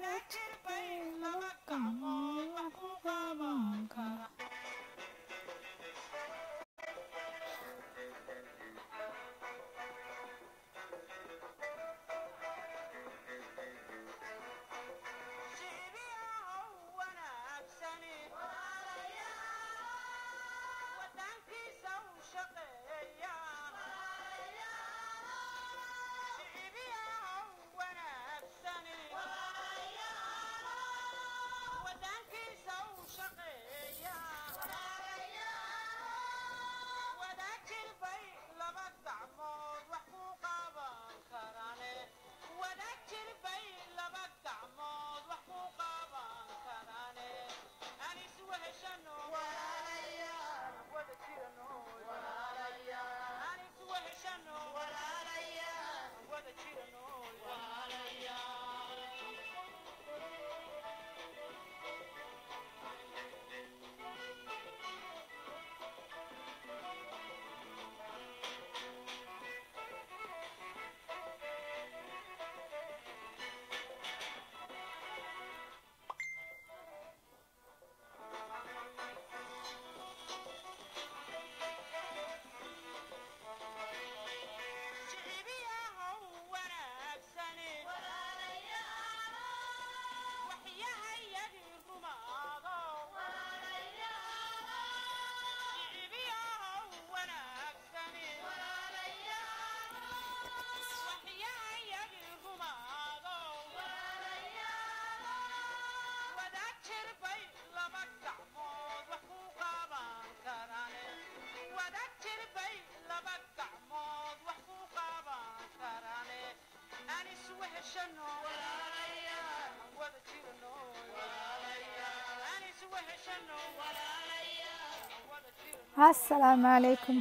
السلام عليكم.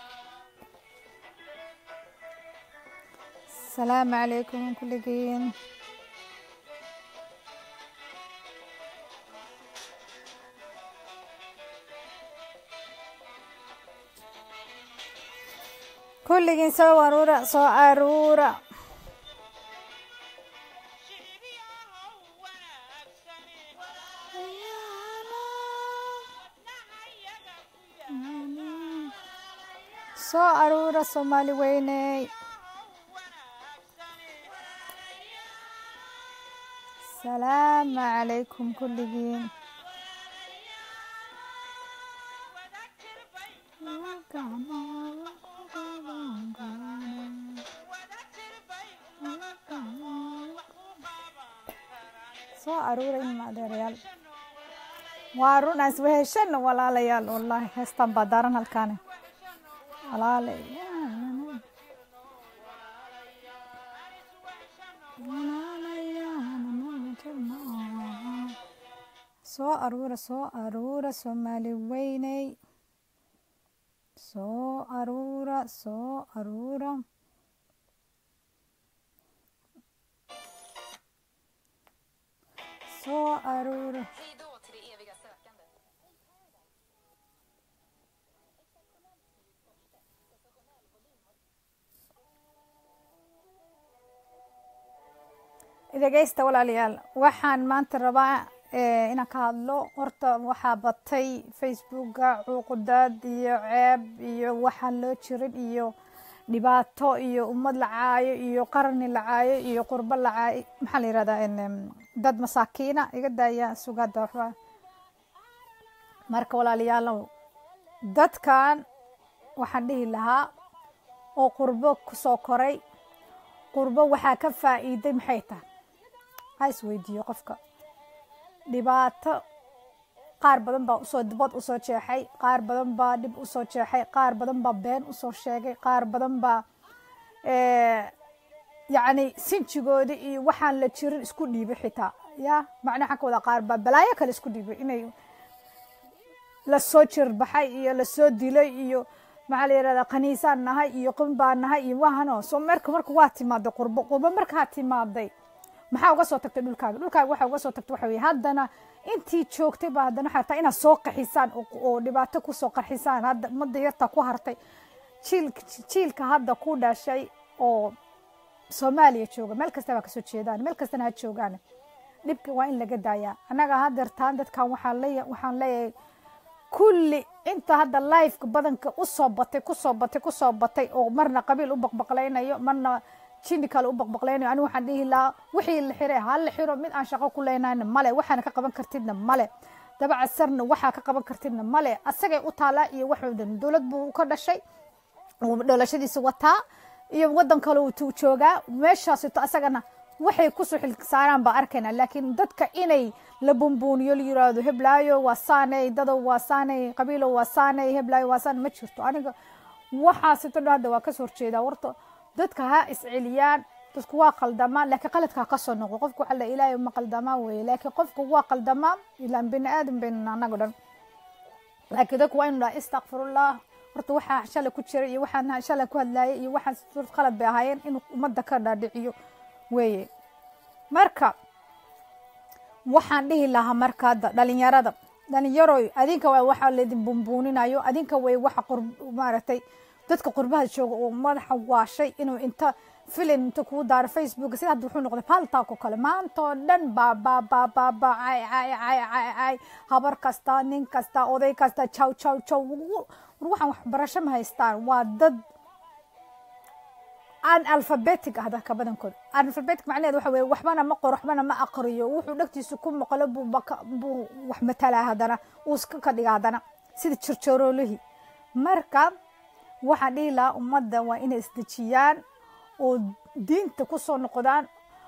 السلام عليكم كلكين. كلكين سو أرورا سو أرورا. سو أرورا سومالي ويني. السلام عليكم كلكين. سو أرورا ما دريال وارو ناس وهشن ولا ليال والله هستن بدارن هالكانه ولا ليال سو أرورا سومالي ويني. سو أرورا سو أرورا سو أرورا. إذا جيست ولا ليال وحن ما أنت الرباع إنا كهالو قرطة وحابتي فيسبوك عقداد يو عيب يو وحن لو تشرب يو dhibaato iyo ummad la caayo iyo qarni la caayo iyo qurbo la caayo maxaa la yiraahdaa in dad masaakiina iga daaya sugada waxba marka walaalayaal dadkan waxaan dhihi lahaa oo qurbo ku soo koray qurbo waxa ka faa'iiday maxay tahay hays weydiyo qofka dhibaato qaar badan baa usoo dibad usoo jeexay qaar badan baa dib usoo jeexay qaar badan baa been usoo sheegay qaar badan baa yani sinjigoodi iyo waxaan la jirin isku dhiibay xitaa ya macnaha ka wada qaar baa balaayo kale isku dhiibay inay la soo jirbaxay iyo la soo dilay iyo maxaa la yiraahdaa qaniisaan nahay iyo qunbaan nahay iyo waxano soo marka waa timaado qurbo marka timaaday maxaa uga soo tagtay dhulkaaga waxa uga soo tagtay waxa weey haddana intii joogtay baa haddana xataa inaad soo qaxisaan oo dhibaato ku soo qaxisaan hadda madda yarta ku hartay jiilka hadda ku dhashay oo Soomaaliya jooga meel kasta ka soo jeedaan meel kasta ha joogaan dhibka waa in laga daayaa anaga hadeertaan dadkan waxaan leeyahay kulli inta hadda live-ka badanka u soo batay oo marna qabiil u baqbaqlaynayo marna jini kale u baqbaqlaynayo anigu waxaan dhihi lahaa wixii la xiray hal la xiro mid aan shaqo ku leenayna male waxaan ka qaban kartidna male dabaca sarna waxa ka qaban kartidna male asagay u taala iyo waxoodan dawlad buu ka dhashay oo dhalashadiisa wataa iyo wadan kale uu joogaa meeshaas asagana waxay ku soo xil saaraan ba arkayna laakiin dadka inay la bumbuuniyo la yiraahdo heblaayo waa saanay dado waa saanay qabiilo waa saanay heblaayo waa saan ma jirto aniga waxaas hadda waa ka soo horjeeda warto dadka ha isceliyaan dadku waa qaldamaan laakiin qaladka ka soo noqo qofku waxa la ilaahay ma qaldamaa weey laakiin qofku waa qaldamaa ilaan bini aadam bayna anaga dhan laakiin dadku waa inuu astaghfirullah horta waxa shalay ku jiray iyo waxaan shalay ku hadlaayay iyo waxaan qalad bay ahaayeen inuu umada ka dhaadhiciyo weeye marka waxaan dhihi lahaa marka dhalinyarada adinka waa waxa leedin bumbuuninayo adinka way waxa maaragtay dadka qurbaha jooga oo madaxa waashay inuu inta filim inta ku daaro Facebook sida hadda wuxuu noqday palta ko kale maanta dhan ay habar kasta nin kasta oday kasta chaw waxaan wax barasho ma haystaan waa dad aan alphabetic ah dadka badankood alphabetic macnaheedu waxa weeye waxbana ma qoro waxbana ma aqriyo wuxuu dhagtiisu ku maqlo buu wax matala hadana uu iska ka dhiga hadana sida jirjoorolihi marka waxaan dhihi lahaa ummadda waa inay isdejiyaan oo diinta ku soo noqdaan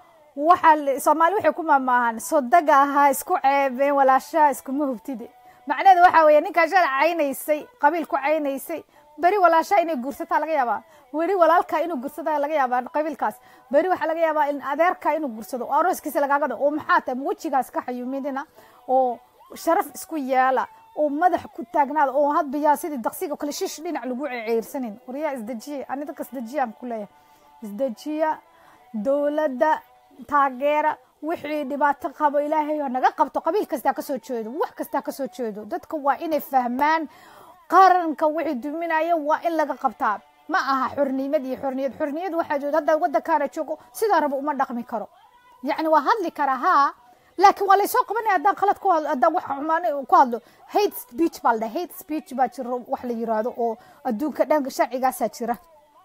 waxa Soomaali waxay ku maamaahan sodaga ahaa isku ceebeen walaasha isku mahubtide macnaheedu waxa weeye ninka sharcaynaysay qabiil ku caynaysay bari walaasha inay guursataa laga yaabaa wari walaalka inuu guursadaa laga yaabaa qabiilkaas bari waxa laga yaabaa in adeerka inuu guursado oo arooskiisa lagaaga dhaco oo maxaa tahay wajigaas ka xayuumidina oo sharaf isku yeela oo madax ku taagnaada oo hadba yaa sidii daqsiga kale shish dhinac lagu ceyrsanin wariya isdajiye ani dadka isdajiyaan ku leeyahay isdajiya dawladda taageera wixii dhibaato qabo ilaahay naga qabto qabiil kasta ka soo jeedo wax kasta ka soo jeedo dadka waa inay fahmaan qaranka wixii duminaya waa in laga qabtaa ma aha xorniyad waxa jooda hadda wadankaana joogo sida rabo uma dhaqmi karo yani waa hadli kara ha laakiin waa la soo qabanaya hadaan qalad ku hadlo hadaan wax xumaan ku hadlo hate speech baa jiro wax la yiraahdo oo adduunka dhanka sharcigaasa jira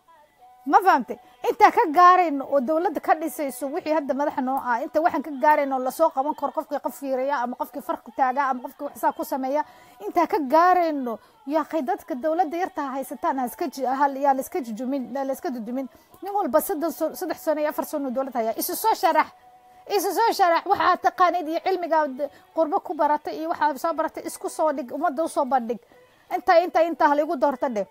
ma fahamtay inta ka gaarayno oo dawladda ka dhisayso wixii hadda madaxa noo ah inta waxaan ka gaarayno la soo qaban karo qofkii qafiiraya ama qofkii farq taaga ama qofkii wax saa ku sameeya inta ka gaarayno yaa qaydadka dawladda yarta haysataan yaa la iska jujumin nin walba 3 sano iyo 4 sano dawladda haya isu soo sharax waxa taqaanid iyo cilmiga qurbo ku baratay iyo waxa soo baratay isku soo dhig umada soo bandhig inta hal igu doortade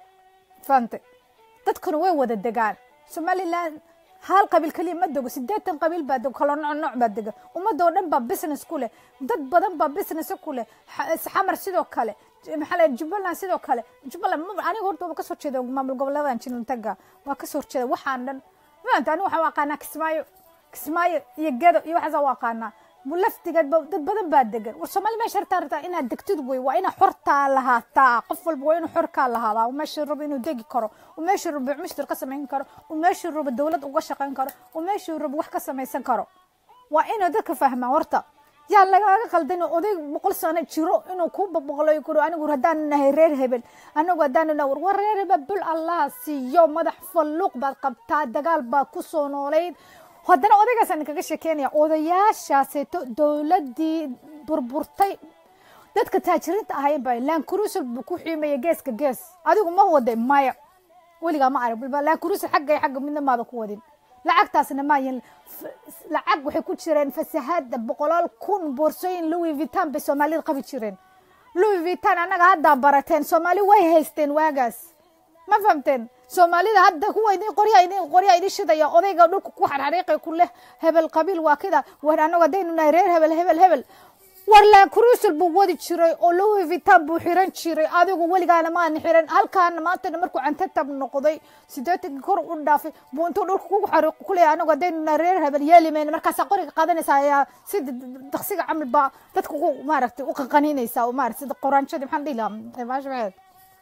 fante dadkuna way wada degaan Somaliland hal qabiil kaliya ma dego 8 qabiil baa dego kala nooc baa dega ummadoo dhan baa business ku leh dad badan baa business ku leh xamar sidoo kale maxaa Jubbaland sidoo kale Jubbaland aniga horta ka soo jeedo maamul goboleedan Jiluntaga waa ka soo jeedo waxaan dhan maanta aniga waxa aqaana Kismaayo iyo Gedo iyo waxa aqaana mulaftiga dad badan baa degan war Soomaali ma shartarta inaad degtid way waa ina xorta lahaata qof walba waa inuu xorka lahaada oo meesha rabo inuu degi karo oo meesha rabo mashtar ka sameyn karo oo meesha rabo dawlad uga shaqeyn karo oo meesha rabo wax ka sameeysan karo waa inuu dadka fahmaan horta yaa laga qaldan oday 100 sano jiro inuu ku boqolay karo anigu hadaan nahay reer hebel anigu hadaan nahay war reer hebel Allah siiyo madax falluq baad qabtaa dagaal baa ku soo nooleyd haddana odaygaas aan kaga sheekeynaya odayaashaasayto dawladii burburtay dadka taajiriinta ahaayeen baa laan kurusul ku xiimay geeska gees adigu ma waday maya waliga ma arag laan kurusul xagga midna ma ku wadin lacagtaasna ma yin lacag waxay ku jireen fasahaad 100,000 boorsooyin Louis Vuitton bay Soomaaliyeed qabi jireen Louis Vuitton anaga hadda barateen Soomaali way haysteen waagaas ma fahamteen Soomaalida hadda kuwa idin qorya idin shidaya odayga dhulka ku xariiqay ku leh hebel qabiil waa kida war anaga deynuna reer hebel war la kurusul buu wadi jiray oo Louis Vuitton buu xiran jiray adigu waligaana ma xiran halkaan maanta markuu canta tab noqday 8 kor u dhaafay buu intuu dhulka ku xariiq ku leh anaga deynuna reer hebel yeelimeena markaas qoriga qaadanaysa ayaa sida daqsiga camal ba dadku maaragtay u qanqaninaysa oo maaragtay sida qoraanshada maxaan dhiilaa maashmaad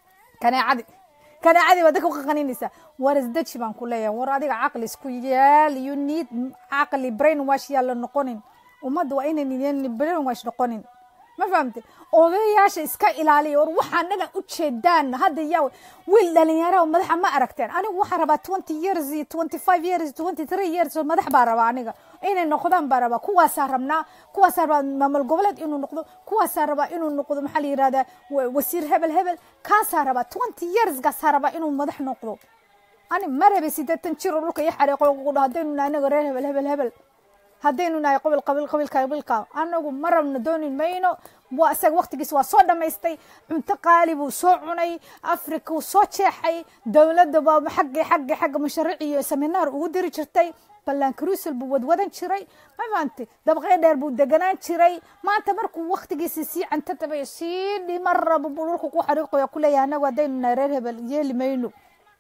kana عادي wadaka ku qaninaysa war isdaji baan ku leeyahay war adiga aqli isku yeel you need aqli brain wash yalla noqonin ummadda waa inay bilan waash noqonin ma fahamtay odayaasha iska ilaaliya war waxaan dhan u jeedaan hadda yaa wiil dhalinyaro madaxa ma aragteen anigu waxaan rabaa 20 years 25 years 23 years madax baa rabaa aniga inay noqdaan baa rabaa kuwaas rabnaa kuwaas rabaa maamul goboleed inuu noqdo kuwaas rabaa inuu noqdo maxaa la yiraahdaa wasiir hebel kaas rabaa 20 years gaas rabaa inuu madax noqdo ani marabe 80 jiro dhulka iyo xariiqo ugu dhahdeen anaga reer hebel haddaynu nahay qabilka anagu marabna doonin mayno waa asaga waqtigiisa waa soo dhamaystay cunto qaali buu soo cunay afrika uu soo jeexay dawladda baa xagga mashruuc iyo seminar ugu diri jirtay balan cruisel buu wadwadan jiray ma fahanti dabaqay dheer buu deganaan jiray maanta markuu waqtigiisa si canta tabay si dhimar buu dhulka ku xariiqo ku leeyahay anagu haddaynu nahay reer hebel yeeli mayno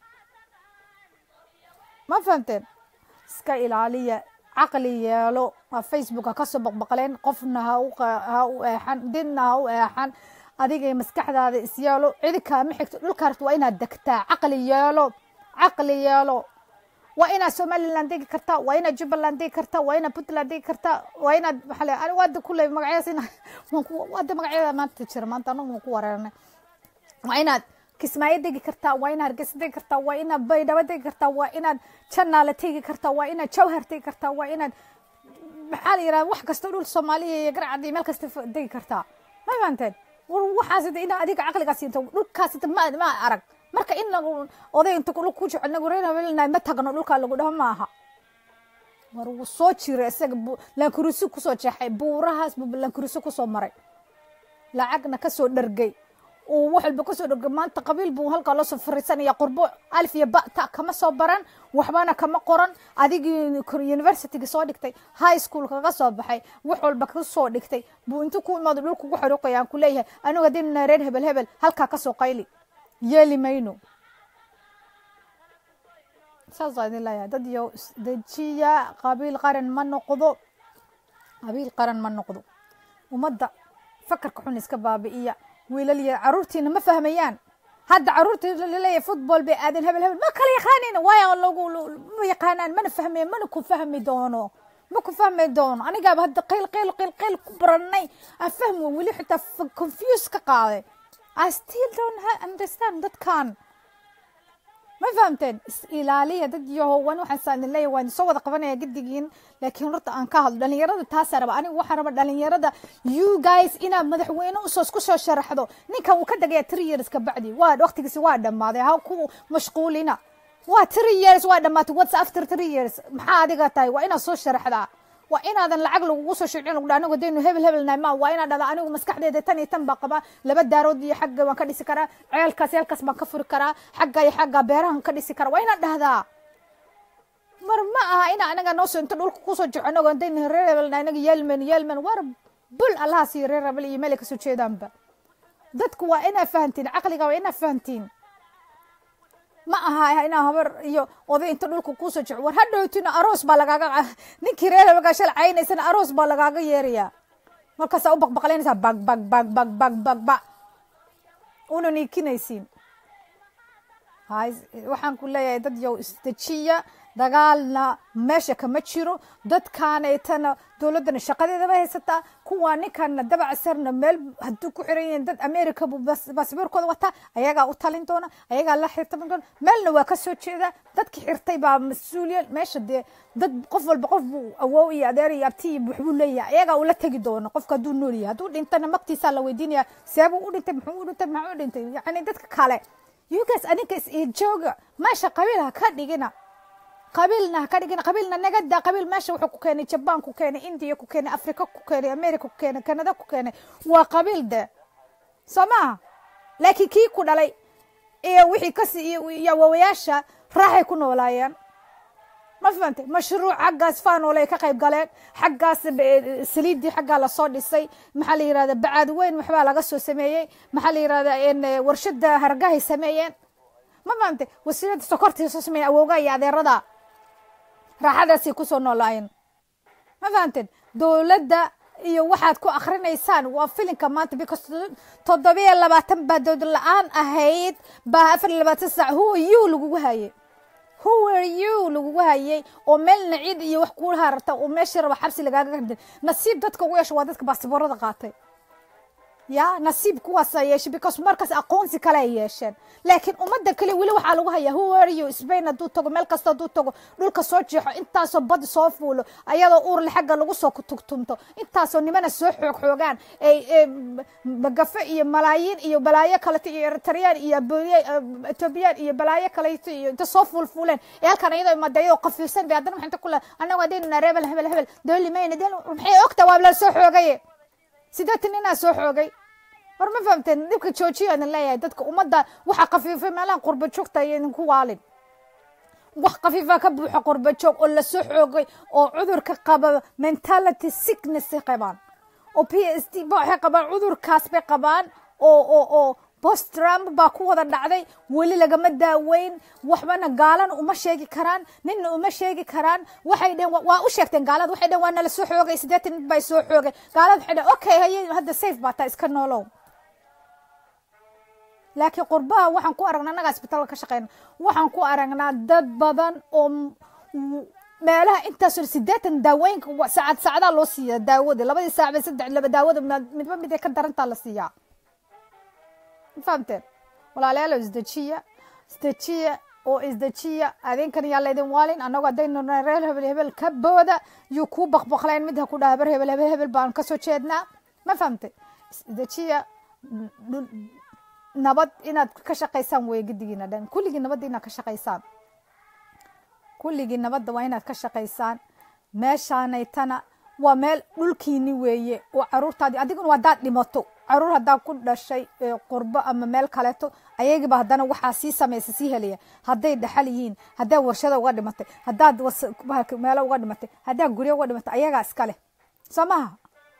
ma fahanteen iska ilaaliya عقلي يالو فيسبوك كسب بقلين قفنا هاو احن ديننا هاو احن اديقي مسكحد هذا اسيالو عيدك محكت الكارت وإنا دكتا عقلي يالو وإنا سوماليلاند ديك كرتا وإنا جبلاند ديك كرتا وإنا بوتلاند ديك كرتا وإنا بحالي انا واد كله مقعيسين واد مقعيا ما تجر ما انت نو كورنا وإنا kismaayo degi kartaa waa inaad hargeysa degi kartaa waa inaad baydhabo degi kartaa waa inaad janaale tegi kartaa waa inaad jawhar tegi kartaa waa inaad maxaa la yiraahdaa wax kasta dhul Soomaaliya iyo garcad meel kasta degi kartaa ma fahanteen waxaas ina adiga aqligaas inta dhulkaas ma arag marka in lagu oday inta ku jecel reer hebelna ma tagno dhulka lagu dhaho maaha mar uu soo jiray isaga la kursi ku soo jeexay buurahaas la kursi ku soo maray lacagna ka soo dhargay وواحد البكوس ورجمانت قبيل بو هالك الله سفرسان يا قربو ألف يبقى كما صبران وحبانا كما قرن أديك يونيفرسيتي صادقتي هاي سكول كغصب بحي وحول البكوس صادقتي بو انتو كون ما دلوك وحروق يعني كلها أنا قدين رين هبل هالك كسو قيلي يلي ماينو سازاين الله يا دديو دجيا قبيل قرن ما نقضو قبيل قرن ما نقضو ومدة فكر كحون إسكبابي ويلالي عرورتينا ما فهميان هاد عرورتي اللي فوتبول بآدن هبل ما كلا يخانين وايا والله يقولوا ما يقانان ما نفهمي ما نكون فهمي دونه ما كون فهمي دون أنا جاب هاد قيل كبرني أفهمه ولي حتى confuse كقاعدة I still don't understand that كان ما فهمتين إلالية دد يهوان وحسان الله وان صوت قبنا يا جديين لكن رت أنكهل دلني يرد تاسر بأني وحرب دلني يرد you guys إنا مدحوين وصوص كوش شرح ذو نيكا وكذا جاي 3 years كبعدي واد وقتك سواد ما ذي هاو كو مشغولينا واد 3 years واد ما تواتس after 3 years محادي قتاي وإنا صوص شرح ذا وإنا هذا العقل وصوص شعرين وقلنا قدينه هبل نايما وإنا هذا أنا ومسكح ده تاني تنبق با لبد دارودي حق ما كدي سكرا عيال كاس ما كفر كرا حق بيران كدي سكرا وإنا هذا مرما أنا نوص أنت نقول كوسو جعنا قدينه ريبل ناينا يلمن ورب بل الله سير ريبل يملك سوتشي دامبا دتك وإنا فهمتين عقلك وإنا فهمتين ما أها هنا هبر يو وذي أنت نقول كوسو جع ورهدو يتنا أروس بالغاغا نكير له بقى شل عين سن أروس بالغاغا يريا مركز أو بقلين سا بق ونو نيكينيسين هاي waxaan ku leeyahay dad yow istajiya dagaalna meesha kama jiro dadkaanaytana dawladana shaqadeeda ba haysata kuwa ninkan dabac sarna meel haduu ku xiran dad America basbarkooda wata ayaga u talin doona ayaga la xirtaban doona meelna waa ka soo jeeda dadkii xirtay baa mas'uuliyad meesha dad qof walba qof awoow iyo adeer iyo abti wuxuu leeyahay ayaga uu la tagi doona qofka haduu nool yahay haduu dhintana magtiisa la weydiinaya sabab u dhintay muxuu u dhintay yani dadka kale you guys أنك إيجوجا ماشى قبيلها كديجنا قبيلنا نجدا قبيل ماشى وحكوا كان يابان كان إنديا كان أفريقيا كان أمريكا كان كندا كان وقبيل ده سما لكن كي يكون علي إيه وحي كسي يا وياشا راح يكون ولايان ما فهمت مشروع حقاس فان ولا كقيب قالين حقاس سليدي حقا لصود السي محلي هذا بعد وين محبا لقصو سميين محلي هذا إن ورشد هرقاه سميين ما فهمت وسيلة سكرتي سمي أوغاي هذا الرضا راح هذا سيكوسو نولاين ما فهمت دولة iyo waxaad ku akhrinaysan waa filimka maanta because toddobiya labaatan baa dowlad la'aan ahayd baa 24 saac lagu hayay who were you lagugu hayay oo meel naciid iyo wax ku harta oo meeshii raba xabsi lagaaga garday nasiib dadka ugu yeesho waa dadka baasaboorada qaatay ya nasiib kuwaas ay yeeshay because markaas aqoonsi kale ay yeesheen laakiin ummadda kale weli waxaa lagu hayaa who are you Spain hadduu tago meel kasta hadduu tago dhulka soo jeexo intaasoo bad soo fuulo ayadoo uur le xagga lagu soo tugtumto intaasoo nimana soo xoogaan ay bagafe iyo malaayiin iyo balaayo kaleeto iyo Eritrean iyo Ethiopian iyo balaayo kaleeto iyo inta soo fuuleen halkan ayadoo madayoo qafiifsan bay haddana maxay ku leeyahay anagu hadaynu rebel hebel dooli mayna maxay ogta waa la soo xoogay sidaatan inaa soo xoogay war ma fahamteen dibka joojiyo aan leeyahay dadka ummadda waxa qafiifay meelaha qurba joogta ay ku waalin wax qafiifa ka buuxa qurba joog oo la soo xoogay oo cudurka qaba mentality sickness qabaan oo PST baa qabaan cudurkaas bay qabaan oo post Trump baa ku wada dhacday wali lagama daaweyn waxbana gaalan uma sheegi karaan ninna uma sheegi karaan waxay dheen waa u sheegteen gaalada waxay dheen waa nala soo xoogay 80 bay soo xoogay gaalada waxay dheen okay hay hadda safe baa taa iska noolow laakiin qurbaha waxaan ku aragnaa anaga isbitaalka ka shaqeyn waxaan ku aragnaa dad badan oo meelaha intaas 80 daaweynka saacada loo siiyaa daawada labadii saac bay saddex laba daawada midba mid ka darantaa la siiyaa فهمتين ولا لا استجية أو استجية هذين كان يلا يدين والين أنا قاعدين نريل هبل كبودة يكوب بخلين مدها كلها هبل بان كسو تشيدنا ما فهمت استجية نبض إن كشقيسان ويجدينا دين كل جي نبض إن كشقيسان كل جي نبض وين كشقيسان ماشان يتنا ومال ملكيني ويه وعروت هذه أديكون ودات لماتو عرور هذا كل شيء قربة أما مال كلته أيجي بهدنا وحاسيسة مسيسيها ليه هذا الدحليين هذا ورشة وقد مت هذا مال وقد مت هذا جوري وقد مت أيجي أسكاله سماها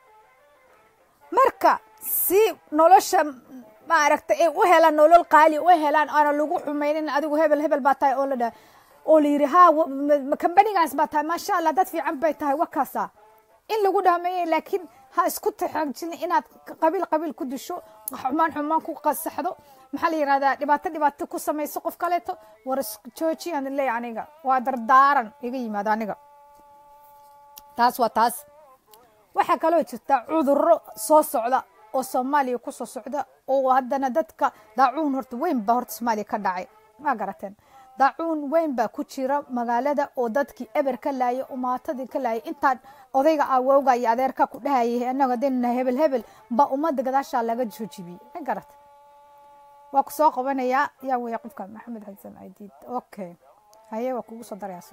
مركا سي نولش ما عرفت إيه وهلا نولل قالي وهلا أنا لجوح حمينين أديكو هبل باتاي أول ده أولي رها مكمبني جالس باتاي ما شاء الله ده في عم بيتها وكاسا إن لو قدها مي لكن ها اسكت حاجتني إن قبيل كل شو حمان كو قصحدو محلي هذا دبات كو سمي سقف كلته ورس تشوشي أن اللي عنيقا وادر دارن يجي ما دانيقا تاس وتاس وحكالو جتا عذر سو سعدا oo Soomaaliya ku soo socda oo hadana dadka daacuun horta weyn ba horta Soomaaliya ka dhacay ma garateen daacuun weyn ba ku jira magaalada oo dadkii eber ka laayay umaatadii ka laayay inta odayga awowga iyo adeerka ku dhahayay anaga dinna hebel ba umada gadaasha laga joojibiyay ma garat waa ku soo qabanaya yaa way qofka Maxamed Xasan Aydid okay haye waa kugu soo darayso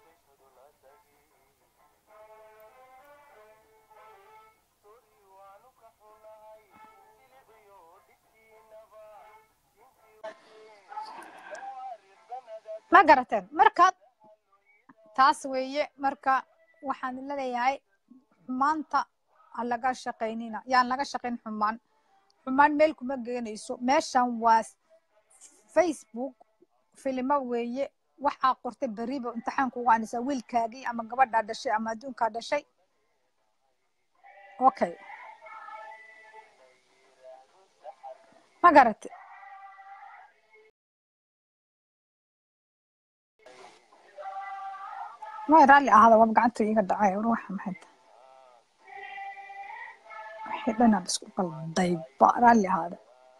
ما قرأتين مركض تاسوية مركا وحن للياي مانتا على قاش شقينينا يعني لقى شقين حمان ميلكم مجانيسو ماشان واس فيسبوك فيلم ويه وحا قرتي بريبه امتحان كوغاني سويل كاغي اما قبض هذا الشيء اما دون هذا الشيء اوكي ما قرأت ما يرالي هذا وبقعدت يقدعي وروح محد حدنا بس قلبي رالي هذا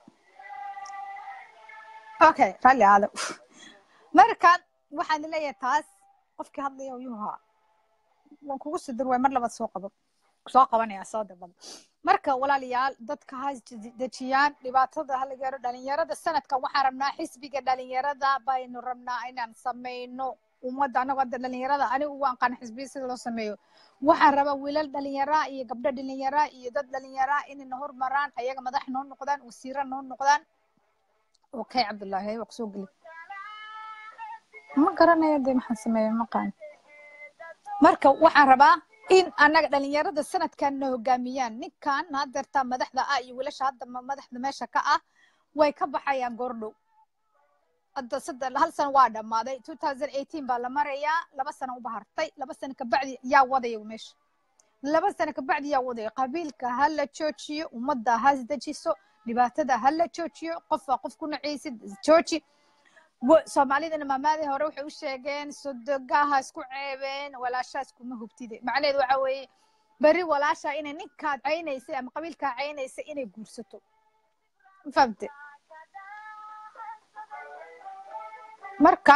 اوكي رالي هذا مركان waxaan leeyahay taas qofkii hadlayo yuha waan kugu soo dirway mar labad soo qabanaya soo dabad marka walaalayaal dadka haas dajiyaan dhibaatada hal gaaro dhalinyarada sanadkan waxaan rabnaa xisbiga dhalinyarada baynu rabnaa inaan sameeyno umada anaga dhalinyarada anigu waan qan xisbiga sida loo sameeyo waxaan rabaa wiilal dhalinyaro iyo gabdho dhalinyaro iyo dad dhalinyaro inay hormaraan ayaga madax noo noqdaan wasiiro noo noqdaan okay Cabdullaahi waa soo gali ma garanayo de maxaan sameeyo ma qaan marka waxaan rabaa in anaga dhalinyarada sanadkan hogaamiyaan ninkan hadarta madaxda iyo wiilasha hadda madaxda meesha ka ah way ka baxayaan goordhow hadda hal sano waa dhamaaday 2018 baa la marayaa 2 sano u bahartay 2 sano ka bacdi yaa wadaya meesha 2 sano ka bacdi yaa wadaya qabiilka hal la joojiyo umada haas dajiso dhibaatada hal la joojiyo qof ku nacaysid jooji soomaalidana maamaadii hore waxay u sheegeen sodogaha isku ceebeen walaashaa iskuma hubtide macnaheedu waxa weeye beri walaashaa inay ninkaad caynaysay ama qabiilkaa caynaysay inay guursato ma fahamte marka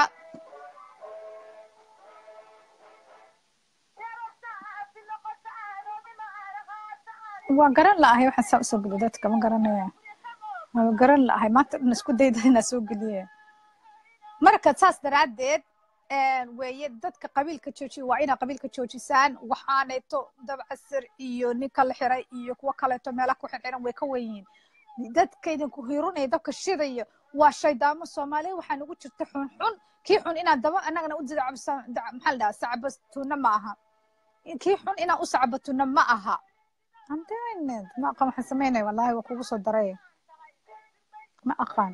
waan garan la'ahay waxaan saa usoo geliyo dadka ma garanaya waan garan la'ahay maanta dhan isku dayda inaa soo geliye marka saas daraaddeed weeye dadka qabiilka joojiya waa inaa qabiilka joojisaan waxaaneeto dabcasir iyo ninka la xiray iyo kuwa kaleeto meelaha ku xirxiran way ka weyn yihiin dadka idinku hirunaya dabka shidayo waa shaydaamo soomaaliya waxaa nagu jirta xunxun kii xun inaan daba annagana u maxaa la dhahaa sacbatuna ma aha kii xun inaan u sacbatuna ma aha anteed ma aqaan waxaan samaynaya wallahi waa kugu soo daray ma aqaan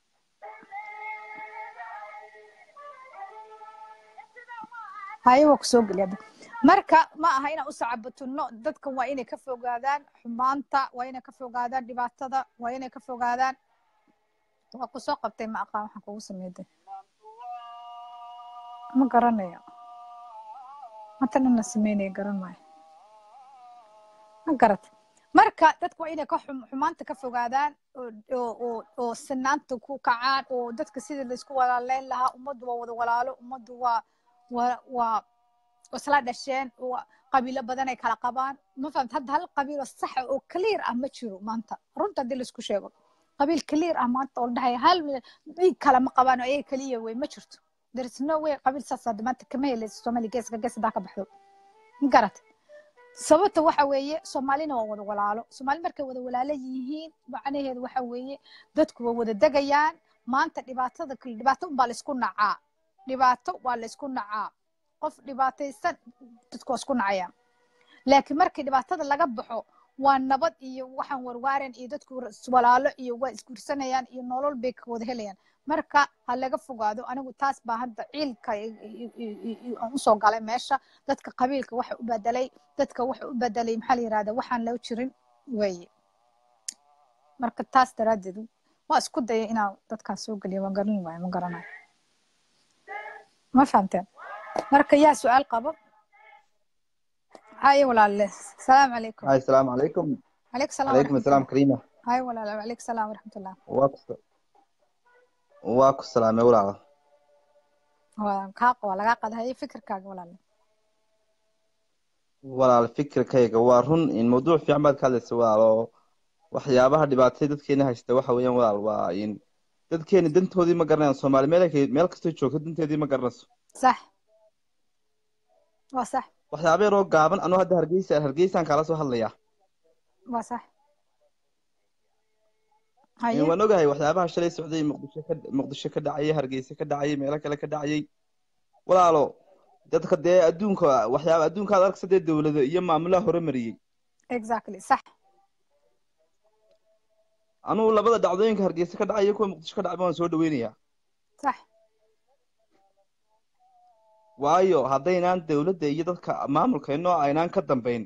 haye waa kusoo geliya marka ma aha inaan u sacabatuno dadkan waa inay ka fogaadaan xumaanta waa inay ka fogaadaan dhibaatada waa inay ka fogaadaan waa kusoo qabtay ma aqaan waxaan kugu sameeyay ma garanayo mata nana sameynay garan maayo ma garat marka dadku waa inay ka xumaanta ka fogaadaan oo sinaanta ku kacaan oo dadka sidii la isku walaaleyn lahaa ummaddu waa wada walaalo ummaddu waa isla dhasheen qabiilo badan ay kala qabaan ma fahamta hadda hal qabiilo sax oo clear ah ma jiro maanta runta haddii la isku sheego qabiil clear ah maanta oo dhahay hal dhiig kale ma qabaan oo ay kaliya wey ma jirto there is no way qabiil saas hadda maanta kama helayso Soomaali geeska daa ka baxdo ma garat sababta waxa weeye Soomaalina waa wada walaalo Soomaali markay wada walaalo yihiin macnaheedu waxa weeye dadku waa wada dagayaan maanta dhibaato baa la isku nacaa dhibaato waa la isku nacaa qof dhibaataysan dadku waa isku nacayaan laakiin markii dhibaatada laga baxo waa nabad iyo waxaan warwaaren iyo dadku walaalo iyo waa isguursanayaan iyo nolol bay ka wada helayaan marka ha laga fogaado anigu taas baa hadda ciilka aan usoo galay meesha dadka qabiilka waxa u bedelay maxaa la yiraahdaa waxaan loo jirin weeye marka taas daraadeed waa isku dayay inaan dadkaan soo geliyo waan garan waayo ma garanayo ما فهمتين مركا يا سؤال قبل هاي ولا لا السلام عليكم هاي السلام عليكم عليك السلام عليكم السلام كريمة هاي ولا لا عليك السلام ورحمة الله واكو السلام يا ولا كاق ولا قاقد هاي فكر كاق ولا لا ولا الفكر كيغا وارون إن موضوع في عمل كذا سؤال waxyaabaha dhibaatay dadkeena haysta waxa weeyaan walaal waa in dadkeena dantoodii ma garanayaan Soomaali meel kasta joogto danteedii ma garanayso صح waa صح waxyaabo yar oo gaaban anoo hadda hargeysaan kala soo hadlaya waa صح haye waan ogahay waxyaabaha shalay socday muqdisho ka dhacay hargeysa ka dhacay meel kale ka dhacay walaalo dadka dee adduunka waxyaabo adduunka aad arkaysa dawladda iyo maamulaha hore mariyay exactly صح anuu labada dhacdooyinka hargeysa ka dhacay kuwa muqdisho ka dhacay waan soo dhaweynayaa صح waayo haddaynaan dawladda iyo dadka maamulkeennoo aynaan ka dambayn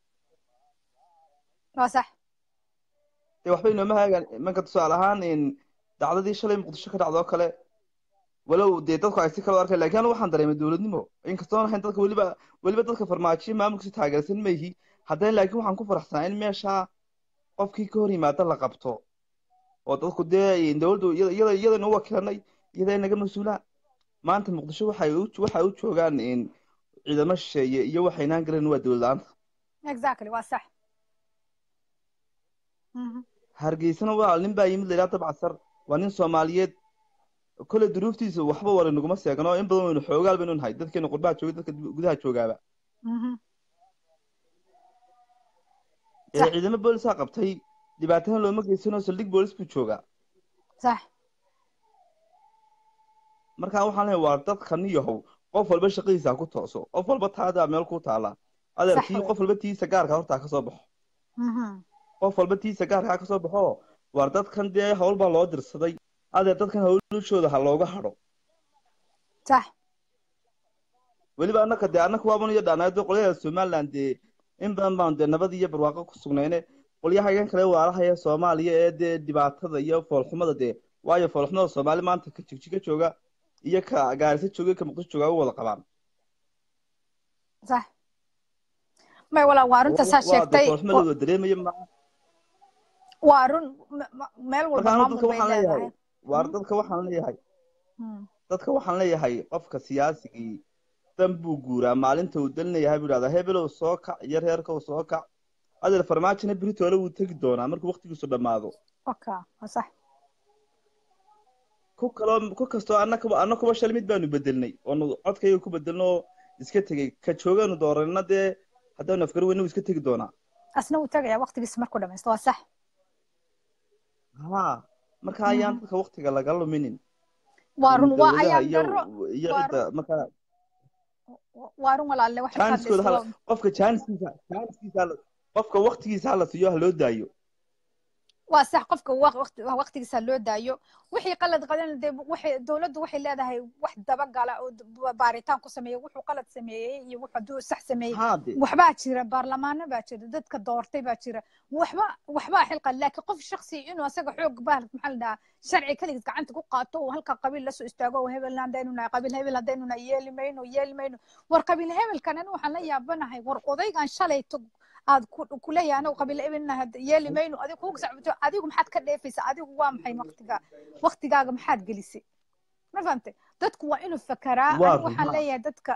waa صح dee waxbay nooma haagaan imanka tusaale ahaan in dhacdadii shalay muqdisho ka dhacdoo kale walow dee dadku ay si kale u arkay laakiin anu waxaan dareemay dawladnimo inkastoon ahayn dadka weliba dadka farmaajiyo maamulkiisa taageersan mayhi haddana laakiin waxaan ku faraxsanaa in meeshaa qofkii ka hor yimaada la qabto oo dadku dee dawladdu iyadana u wakilanay iyada naga mas-uulaan maanta muqdisho waxay u joogaan in ciidamo shisheeye iyo waxaynaan garan waa dawlad la'aanta exactly waa صح hargeysana waa nin baa yimid leeyahay dabcasar waa nin Soomaaliyeed kale duruuftiisa waxba wala naguma seegano in badan waynu xoogaal baynu nahay dadkeena qurbaha jooga dadka gudaha joogaaba ciidamo booliska qabtay dhibaatana looma geysano saldhig boolis buu joogaa صح marka waxaan leeyahay waa dadkan yahow qof walba shaqadiisa ku tooso qof walba taada meel ku taala adeerkii qof walba tiisa gaarka horta ka soo baxo qof walba tiisa gaarka ka soo baxo waa dadkan dee hawl baa loo dirsaday adeer dadkan hawlashooda ha looga hadho صح weliba annaka waaban iyo dhaanayd qolyaha Somaliland in badan baan dee nabad iyo barwaaqo ku sugnayne qolyaha kale waalaha ee Soomaaliya ee dee dhibaatada iyo foolxumada dee waayo foolxumada Soomaali maanta ka jigjiga jooga iyo ka gaarisa jooga ka muqdisho jooga u wada qabaan صح ما ولا وارن تسا waa dad sheegtay foolxumada wada dareemaya وارن meel walba marka maamul dadka bay waxaan leeyahay leedahay waar dadka waxaan leeyahay qofka siyaasigii dan buu guuraa maalinta uu dalinayahay buu yidhahdaa hebelow soo kac iyo reerkow soo kac adil farmaajina beritoole wuu tegi doonaa markuu waqtigiisu dhammaado اوكي صح ku kastoo annakuba shal mid baanu bedelnay oonu codkayga ku bedelno iska tegey ka joogaanu dooranna dee haddaanu afgar weyna wuu iska tegi doonaa asna uu tagaya waqtigiisa markuu dhamaysto waa sax ha marka ayaan dadka waqtiga laga luminin waarun waa dowladaha ayaan iyo daro iyo cidda marka waarun walaalle waxay ka jaaniskooda hadlaysaa qofka jaaniskiisa qofka waqtigiisa hala siiyo ha loo daayo waa sax qofka waqtigiisa loo daayo wixii qalad qadan waxay dawladdu waxay leedahay wax daba gala oo baaritaan ku sameeyo wuxuu qalad sameeyay iyo wuxuu sax sameeyay waxba jira baarlamaano baa jira dadka doortay baa jira waxba xilqa laakiin qof shakhsi inuu asaga xoog baa maxal daa sharci kaliya gacanta ku qaato oo halka qabiil la soo istaago oo hebel hadaynu qabiil hebel hadaynu yeelimayno war qabiil hebelkan anu waxaan la yaabanahay war odaygan shalay aad ku leeyahay anagu qabiil ebelna yeeli mayno adigu kugu sacbato adigu maxaad ka dheefaysaa adigu waa maxay waqtigaaga maxaad gelisay ma fahantay dadku waa inuu fakaraa anigu waxaan leeyahay dadka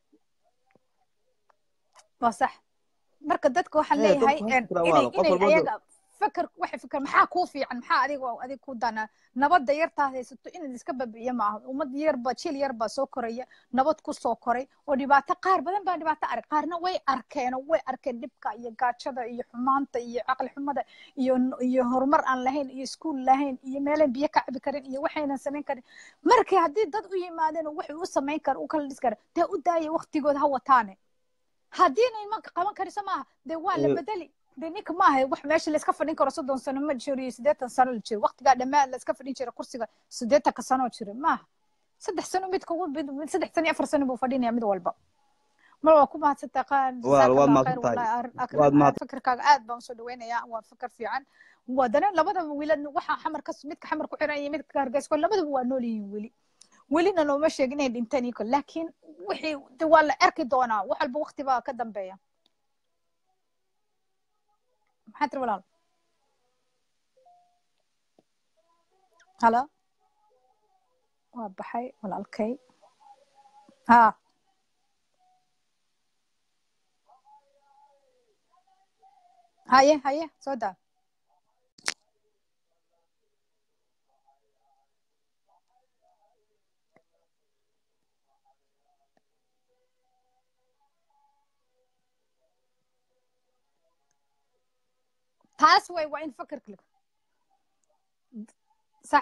waa sax marka dadka waxaan leeyahay inay ayaga fakar waxay fakar maxaa kuu fiican maxaa adiga ku dana nabadda yartaad haysato inaad iska babi'iyo maaha ummad yarba jil yarba soo koraya nabad ku soo koray oo dhibaato qaar badan baa dhibaato arag qaarna way arkeen dhibka iyo gaajada iyo xumaanta iyo caqli xumada iyo horumar aan lahayn iyo iskuul lahayn iyo meelaan biyo ka cabi karin iyo waxaynan samayn karin markii haddii dad u yimaadeen oo waxay u samayn kara u kala dhis kara dee u daaya waqtigooda ha wataane haddiina imanka qaban kariso maaha dee waa la bedeli dee ninka maaha wax meesha layska fadhin karo 30 sano ma jiro iyo 80 sano la jiro waqtigaa dhammaan layska fadhin jira kursiga 80 sano jiro maaha 3 sano mid kugu 3 sano 4 sano buu fadhinaya mid walba mar waa ku mahadsantahay qaan fikirkaaga aad baan soo dhaweynayaa waa fikir fiican wadana labada wiilad waxa xamarka midka xamar ku xiran iyo midka hargeysa labadaba waa nool yihiin welina looma sheegin inay dhinteen iyo laakiin wixii waa la arki doonaa wax walba waqti baa ka dambeeya maxaad tiri walaal halo waa baxay walaalkay ha haye soo daa taas way waa in fakarka sax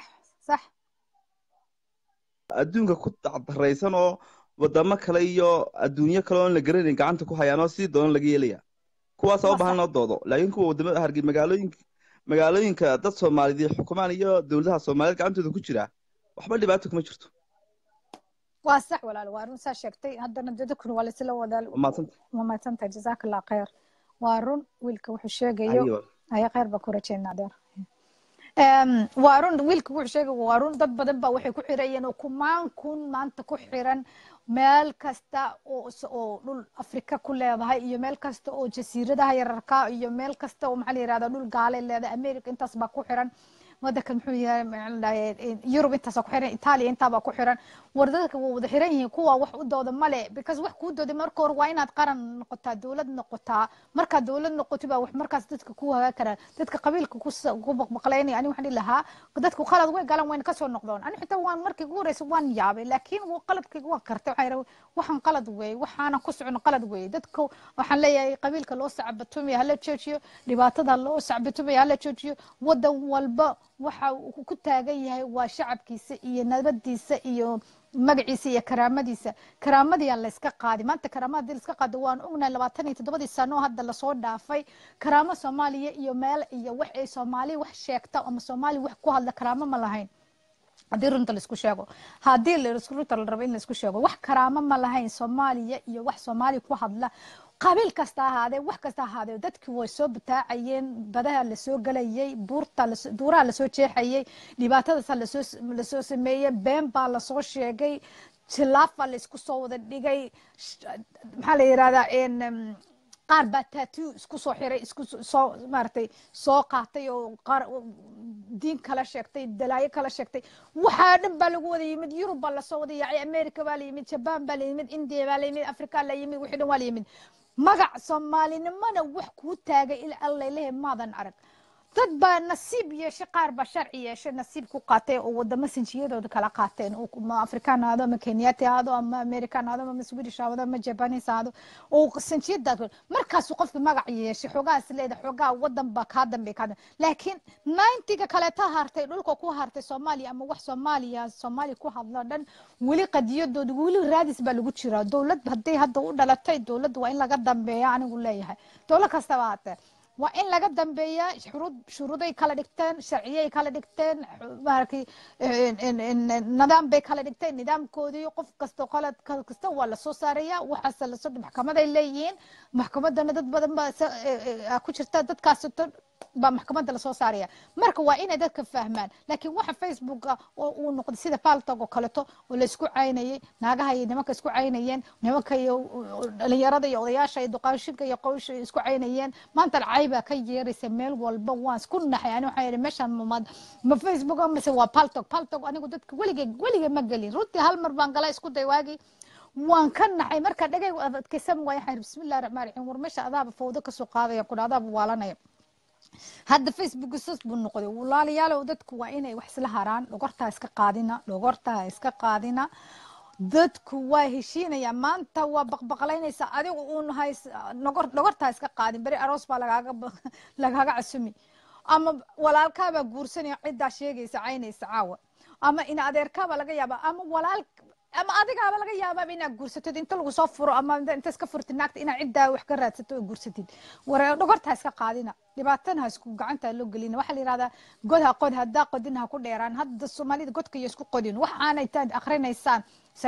adduunka ku dacdaraysan oo wadamo kale iyo adduunyo kale oo la garanayn gacanta ku hayaan oo sidii doona laga yeelaya kuwaas oo baahan loo doodo laakiin kuwa wadamada hargey magaalooyinka dad Soomaaliyeed xukumaan iyo dawladaha Soomaaliyeed gacantooda ku jira waxba dhibaato kuma jirto waa sax walaal waa run saa sheegtay haddana dadku waa la isla wadaal ma maanta jazakallahu khayr waa run wiilka wuxuu sheegayo ay khayr ba ku rajeynaa deer waa run wiilka wuxuu sheegayo waa run dad badan baa waxay ku xirayeen oo kun maanta ku xiran meel kasta oo dhul Afrika ku leedahay iyo meel kasta oo jasiiradaha yararka iyo meel kasta oo maxaa la yiraahdaa dhul gaale leedahay America intaas baa ku xiran waddanka muxuu yahay Europe intaas ku xiran Italy inta baa ku xiran wardadka wada xiran yihiin kuwa wax u dooda male because wax ku dooda marka hore waa inaad qaran noqotaa dawlad noqotaa marka dawlad noqoto baa wax markaas dadka ku haga kara dadka qabiilka ku baqbaqleynay ani waxaan ilaha dadku qalad way galan weyn ka soo noqdaan ani xitaa waan markii ugu horeysay waan yaabay laakiin wuu qalabkayga waan kartay waxaan qalad weey waxaana ku socon qalad weey dadku waxaan leeyahay qabiilka loo sacbatumay hala joojiyo dhibaatada loo sacbatumay hala joojiyo wadan walba waxa uu ku taagan yahay waa shacabkiisa iyo nabadiisa iyo magaciisa iyo karaamadii la iska qaadi maanta karaamada la iska qaado waan ognahay 27 sano hadda la soo dhaafay karaamo Soomaaliya iyo meel iyo wax ay Soomaali wax sheegta ama Soomaali wax ku hadla karaamo ma lahayn hadii runta la isku sheego hadii la isku rabo in la isku sheego wax karaamo ma lahayn Soomaaliya iyo wax Soomaali ku hadla qabiil kasta ahaadee wax kasta ahaadee dadkii way soo bataacayeen badaha la soo galayay buuraha la soo jeexayay dhibaatadaas la soo sameeyay been baa la soo sheegay jilaafa la isku soo wada dhigay maxaa la yiraahdaa qaar baa tattoo isku soo xiray isku soo maartay soo qaatay oo qaar diin kala sheegtay dalaayo kala sheegtay waxa dhan baa lagu wada yimid Yurub baa la soo wada yaacay America baa la yimid Japan baa la yimid India baa la yimid Africa la yimid wixii dhan waa la yimid magac Soomaalinimada wax ku taagay ilaa Allah ilaahay maadan arag dad baa nasiib yeeshay qaar baa sharci yeeshay nasiib ku qaatay oo wadamo sinjiyadooda kala qaateen oo ma Afrikaan aado ama Kenyaati aado ama American aado ama Swedish aado ama Japanese aado oo sinjiyada markaas qofka magac yeeshay xogaas leedahay xogaa wadan baa ka dambe ka laakiin 90 kale ta hartay dhulka ku hartay Soomaaliya ama wax Soomaali ku hadla dhan wali qadiyadooda wali raadis baa lagu jiraa dawlad haday hadda u dhalatay dawlad waa in laga dambeeyo anigu leeyahay dawlad kasta waata وإن لقد دنبيا شروطي كلا دكتين شرعية كلا دكتين ماركي نظام بي كلا دكتين نظام كودي قف كستو قلت كستو ولا سوسارية وحصل الصد محكمة الليين محكمة دنا ضد بدن كوشرتا ضد كاستر بمحكمة السوسارية مركو وإن ذاك فهمان لكن واحد فيسبوك ونقد سيدا فالتوك وكالتو ولا اسكو عيني ناقها يدمك اسكو عينيين نمك اللي يرضي يضياشا يدقاشك يقوش اسكو عينيين ما انت العيبة كي يري سميل والبوانس كنا يعني وحيري مشان ما فيسبوك ما سوا فالتوك أنا قلت ولي مقالي ردي هالمربان قلا اسكو ديواقي وان كان حي مركا دقي كسم ويحير بسم الله الرحمن الرحيم ورمش عذاب فوضك سوق هذا يقول عذاب والنا هذا فيسبوك سوس بالنقطة والله لياله ودتك وإني وحصل هران لقرتها إسكا قادنا دتك وهشينا يا مان توا بقلين يساعدوا ون هاي لقرتها إسكا قادين بري أروس لقاها عسمي أما ولا الكابة جورسني عدة شيء يسعين يسعوا أما إن هذا الكابة لقى يابا أما ولا أما أديك على لقى يابا بينا جورستين أنت لو صفروا أما أنت سكفرت إنك إن عدة وحكرت ستو جورستين ورا لقرتها إسكا قادنا dhibaatana isku gacanta loo gelina waxa la yiraahdaa godha qodha daaqadinha ku dheeraan hadda Soomaalida godka isku qodin wax aanay taad akhrineysaan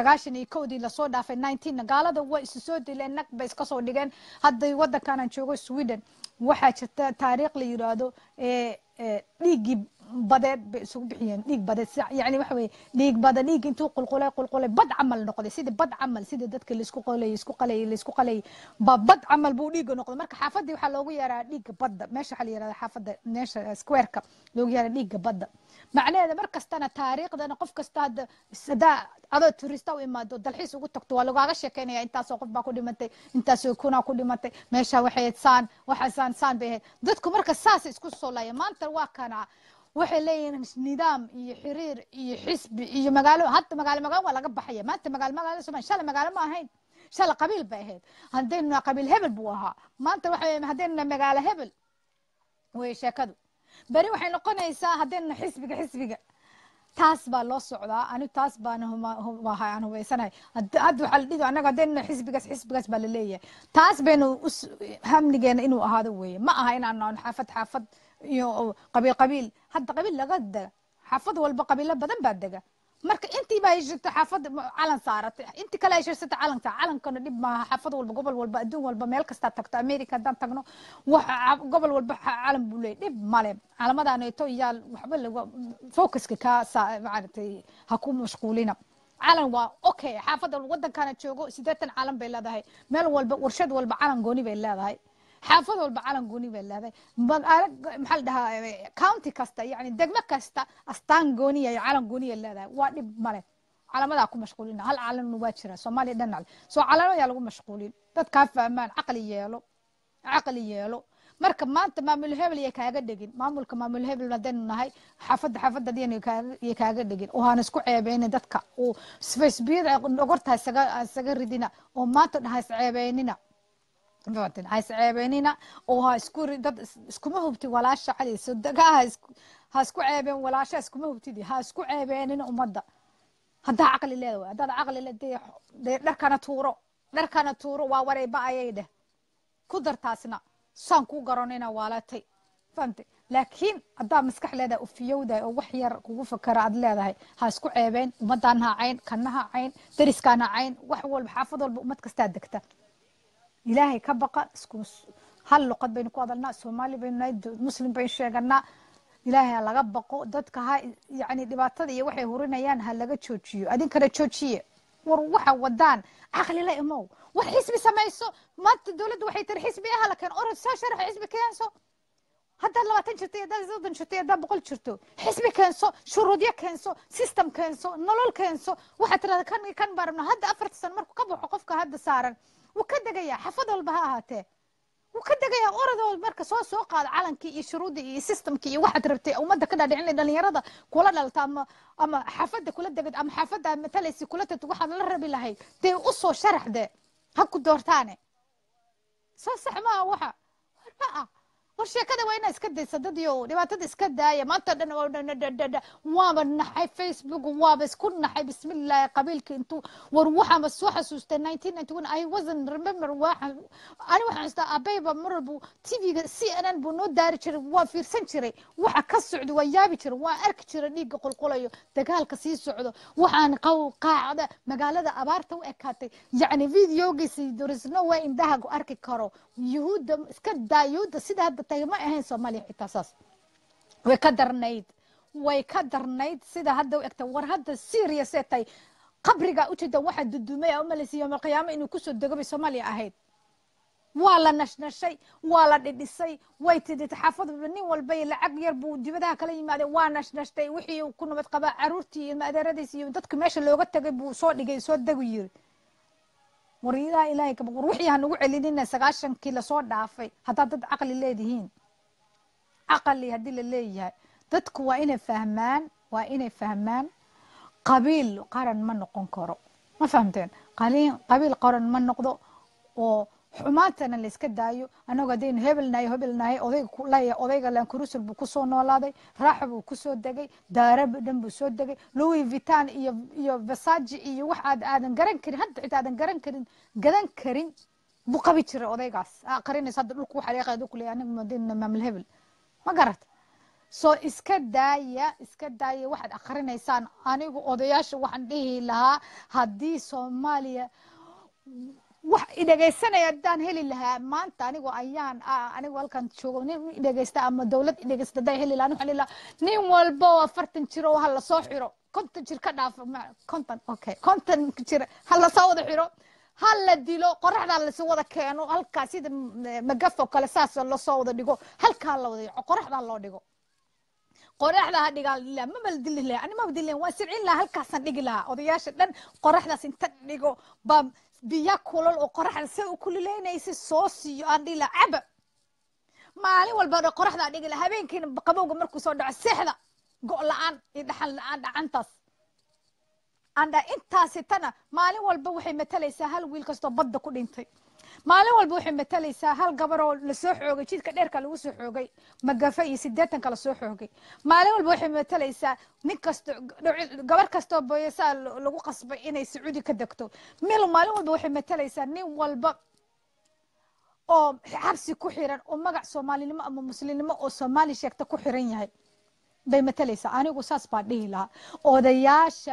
91 la soo dhaafay 19 gaalada way isu soo dileen nag bay iska soo dhigeen hadda wadankan aan joogo Sweden waxa jirta taariikh la yiraahdo dhiigi badeed bay isugu bixiyeen dhiig badeed yani waxa weey dhiig badeed dhiig intuu qulqulay bad amal noqday sida bad amal sida dadka la isku qalay bad amal buu dhiig noqday marka xaafadii waxa loogu yeeraa dhiig badda meesha waxa la yiraahdaa xaafada meesha square-ka loogu yeeraa dhiig badda macnaheedu markastana taariikhdana qof kasta sada adoo tourista u imaado dalxiis ugu tagto waa lagaaga sheekeynaya intaas oo qof baa ku dhimatay intaas oo kuna ku dhimatay meesha waxay saan bay dadku marka saas isku soo laayeen maanta waa kana waxay leeyihiin nidaam iyo xiriir iyo xisbi iyo magaalo hadda magaalo waa laga baxaya maanta magaalo Soomaaliya shala magaalo ma ahayn shala qabiil bay ahayd hadayna qabiil hebel buu ahaa maanta waxay hadayna magaalo hebel way sheekadu bari waxay noqonaysaa hadayna xisbiga taas baa loo socdaa anu taas baan aan hubaysanahay hadda waxa la dhigo anaga hadayna xisbigaas baa la leeyahay taas baynu hamnigeena inuu ahaado weeye ma aha inaan xaafad iyo qabiil hadda qabiil laga daga xaafad walba qabiilo badan baa daga marka intii baa heshta xaafad calan saaratay inti kale ay heshta calankana dib ma xaafad walba gobol walba adduun walba meel kasta tagto America hadaan tagno waxa gobol walba calan buu leeyahay dib male calamadaan ay tooyal waxba lagu focuska ka maartay ha ku mashquulina calan waa okay xaafad wadankan joogo 80 calan bay leedahay meel walba warshad walba calan gooni bay leedahay حافظ والبعلن قوني بالله محل ده كاونتي كاستا يعني دقمة كاستا أستان قوني يا علن قوني الله ده وادي ماله على ماذا أكون مشغولين هل علن مباشرة Somali دنال سو علن يالو مشغولين تتكافى أمان عقلي يالو مركب ما أنت معمول هبل يكاجد دقين معمول كمعمول هبل لدين نهاي حافظ دين يكاجد دقين وهنسكو عيبين دتك وسفيس بير نقرتها السجر دينا وما تنهاي عيبيننا فهمتني هاي عيبيننا وها اسكو دد اسكو ما هبتي ولا شعلي صدقها ها اسكو عيبين ولا شيء اسكو ما هبتي ها اسكو عيبيننا ومدا هذا عقل الله هذا عقل الله دharkana tuuro waa waray baayayde ku dartaasna saan ku garanayna waalatay fahmtay laakiin hadaa maskax leedahay u fiyowda oo wax yar kugu fakara ad leedahay ha isku ceebeen umadaan ha cayn kanaha cayn dariskana cayn wax walba xaafad walba umad kasta degta ilaahay ka baqa isku hal luqad baynu ku hadalnaa Soomaali baynu nahay muslim baynu sheeganaa ilaahay laga baqo dadka ha yani dhibaatada iyo waxay hurinayaan ha laga joojiyo adinkana joojiye war waxa wadaan aqli la imow war xisbi samayso maanta dawladdu waxay tir xisbi ah laakiin orod soo sharax xisbi keenso hadda 20 jirto hadda 30 jirto hadda 100 jirto xisbi keenso shuruudyo keenso system keenso nolol keenso waxa tirada kan barno hadda 4 sano markuu ka baxo qofka hadda saaran wuu ka dagaya xafad walba ha ahaatee وكدغيا اوردو marka soo qaad calankii iyo shuruudii iyo systemkii iyo waxa rabtay umada ka dhaadhicin dhalinyarada kula dhalta ama xafada kula dagad ama xafada matalaysi kula tad waxa la rabi lahay tii u soo sharaxde ha ku doortaane soo saxma waxa warshakada wayna iska daysa dad iyo dhibaatada iska daaya maanta dhan waaba naxay Facebook waaba isku naxay bismillaah qabiilka intuu war waxa ma soo xasuustay 1991 I wasn't remember waxa ani waxa xasuustaa abayba marbu TV-ga CNN buu noo daari jiray waa fiirsan jiray waxa ka socdo waa yaabi jiray waa arki jiray dhiiga qulqulayo dagaalka sii socdo waxaan qaacada magaalada abaarta u ekaatay yani videogiisi dorisno waa indhaha ku arki karo yuhuudda iska daayuuda sida hadda ma ahayn Soomaaliya xitaa saas way ka darnayd sida hadda u egta war hadda serious ay qabriga u jeeda waxa dudumay oo malisiyo ma qiyaamo inuu ku soo degay Soomaaliya ahayd waa la nashnashay waa la dhidhisay way tidid xaafad nin walba lacag yar buu dibadaha kala yimaade waa nashnashtay wixii uu ku nabad qaba caruurtii iyo maadeeradiis iyo dadka meesha looga tagay buu soo dhigay soo dagu yiri وريدا إلهي كبر وحيها نقول علينا سقاشن كلا صور دافي حتى ضد عقل الله دهين عقل هدي اللي ضدك وإنه فهمان قبيل قارن من نقنكره ما فهمتين قبيل قارن من نقضه وحماتنا اللي سكدايو أنا قاعدين هبلناي أضيق لان كروسل بكسو نولاday راحب وكسو دقي دارب دم بسو دقي لوي فيتان iyo فساج iyo wax aadan garan karin hadda aadan garan karin buu qabi jiray odaygaas aqrinay sad dhulku waxa laga qaado kulay aniga madina maamul hebel ma garat soo iska daaya waxaad aqrinaysaan anigu odayaasha waxaan dhihi lahaa hadii Soomaaliya wax idageysanaya daan heli lahaa maanta anigu halkan joogo nin idageysta ama dawlad idageysta day heli lahaa waxaan ilaa nin walba 40 jiro waxa la soo xiro 50 jir ka dhaaf 50 jir hal la soo wada xiro hal la dilo qoraxda la soo wada keeno halka sida magafo kale saas la soo wada dhigo halka la wada qoraxda loo dhigo qoraxda dhigal la ma bal dililay ani ma badilay waa sircin la halkaasan dhigi lahaa odayaasha dhan qoraxdaas inta dhigo bam biya kulul oo qoraxda si u kululeynaysa soo siiyo aan dhila caba maalin walba qoraxda dhigi lahaa habeenkiina qabowga markuu soo dhaco seexda go' la'aan iyo dhaxal la'aan dhacantaas anda intaasi tana maalin walba waxay matalaysaa hal wiil kasto badda ku dhintay maalin walba waxay matalaysaa hal gabar oo la soo xoogay jidka dheerka lagu soo xoogay magafa iyo 80 kala soo xoogay maalin walba waxay matalaysaa nin kasto gabar kasto booyasa lagu qasbay inay Sacuudi ka degto maalin walba waxay matalaysaa nin walba oo xabsi ku xiran oo magac Soomaalinimo ama muslimnimo oo Soomaali sheegta ku xiran yahay bay matalaysaa anigu saas baa dhihi lahaa odayaasha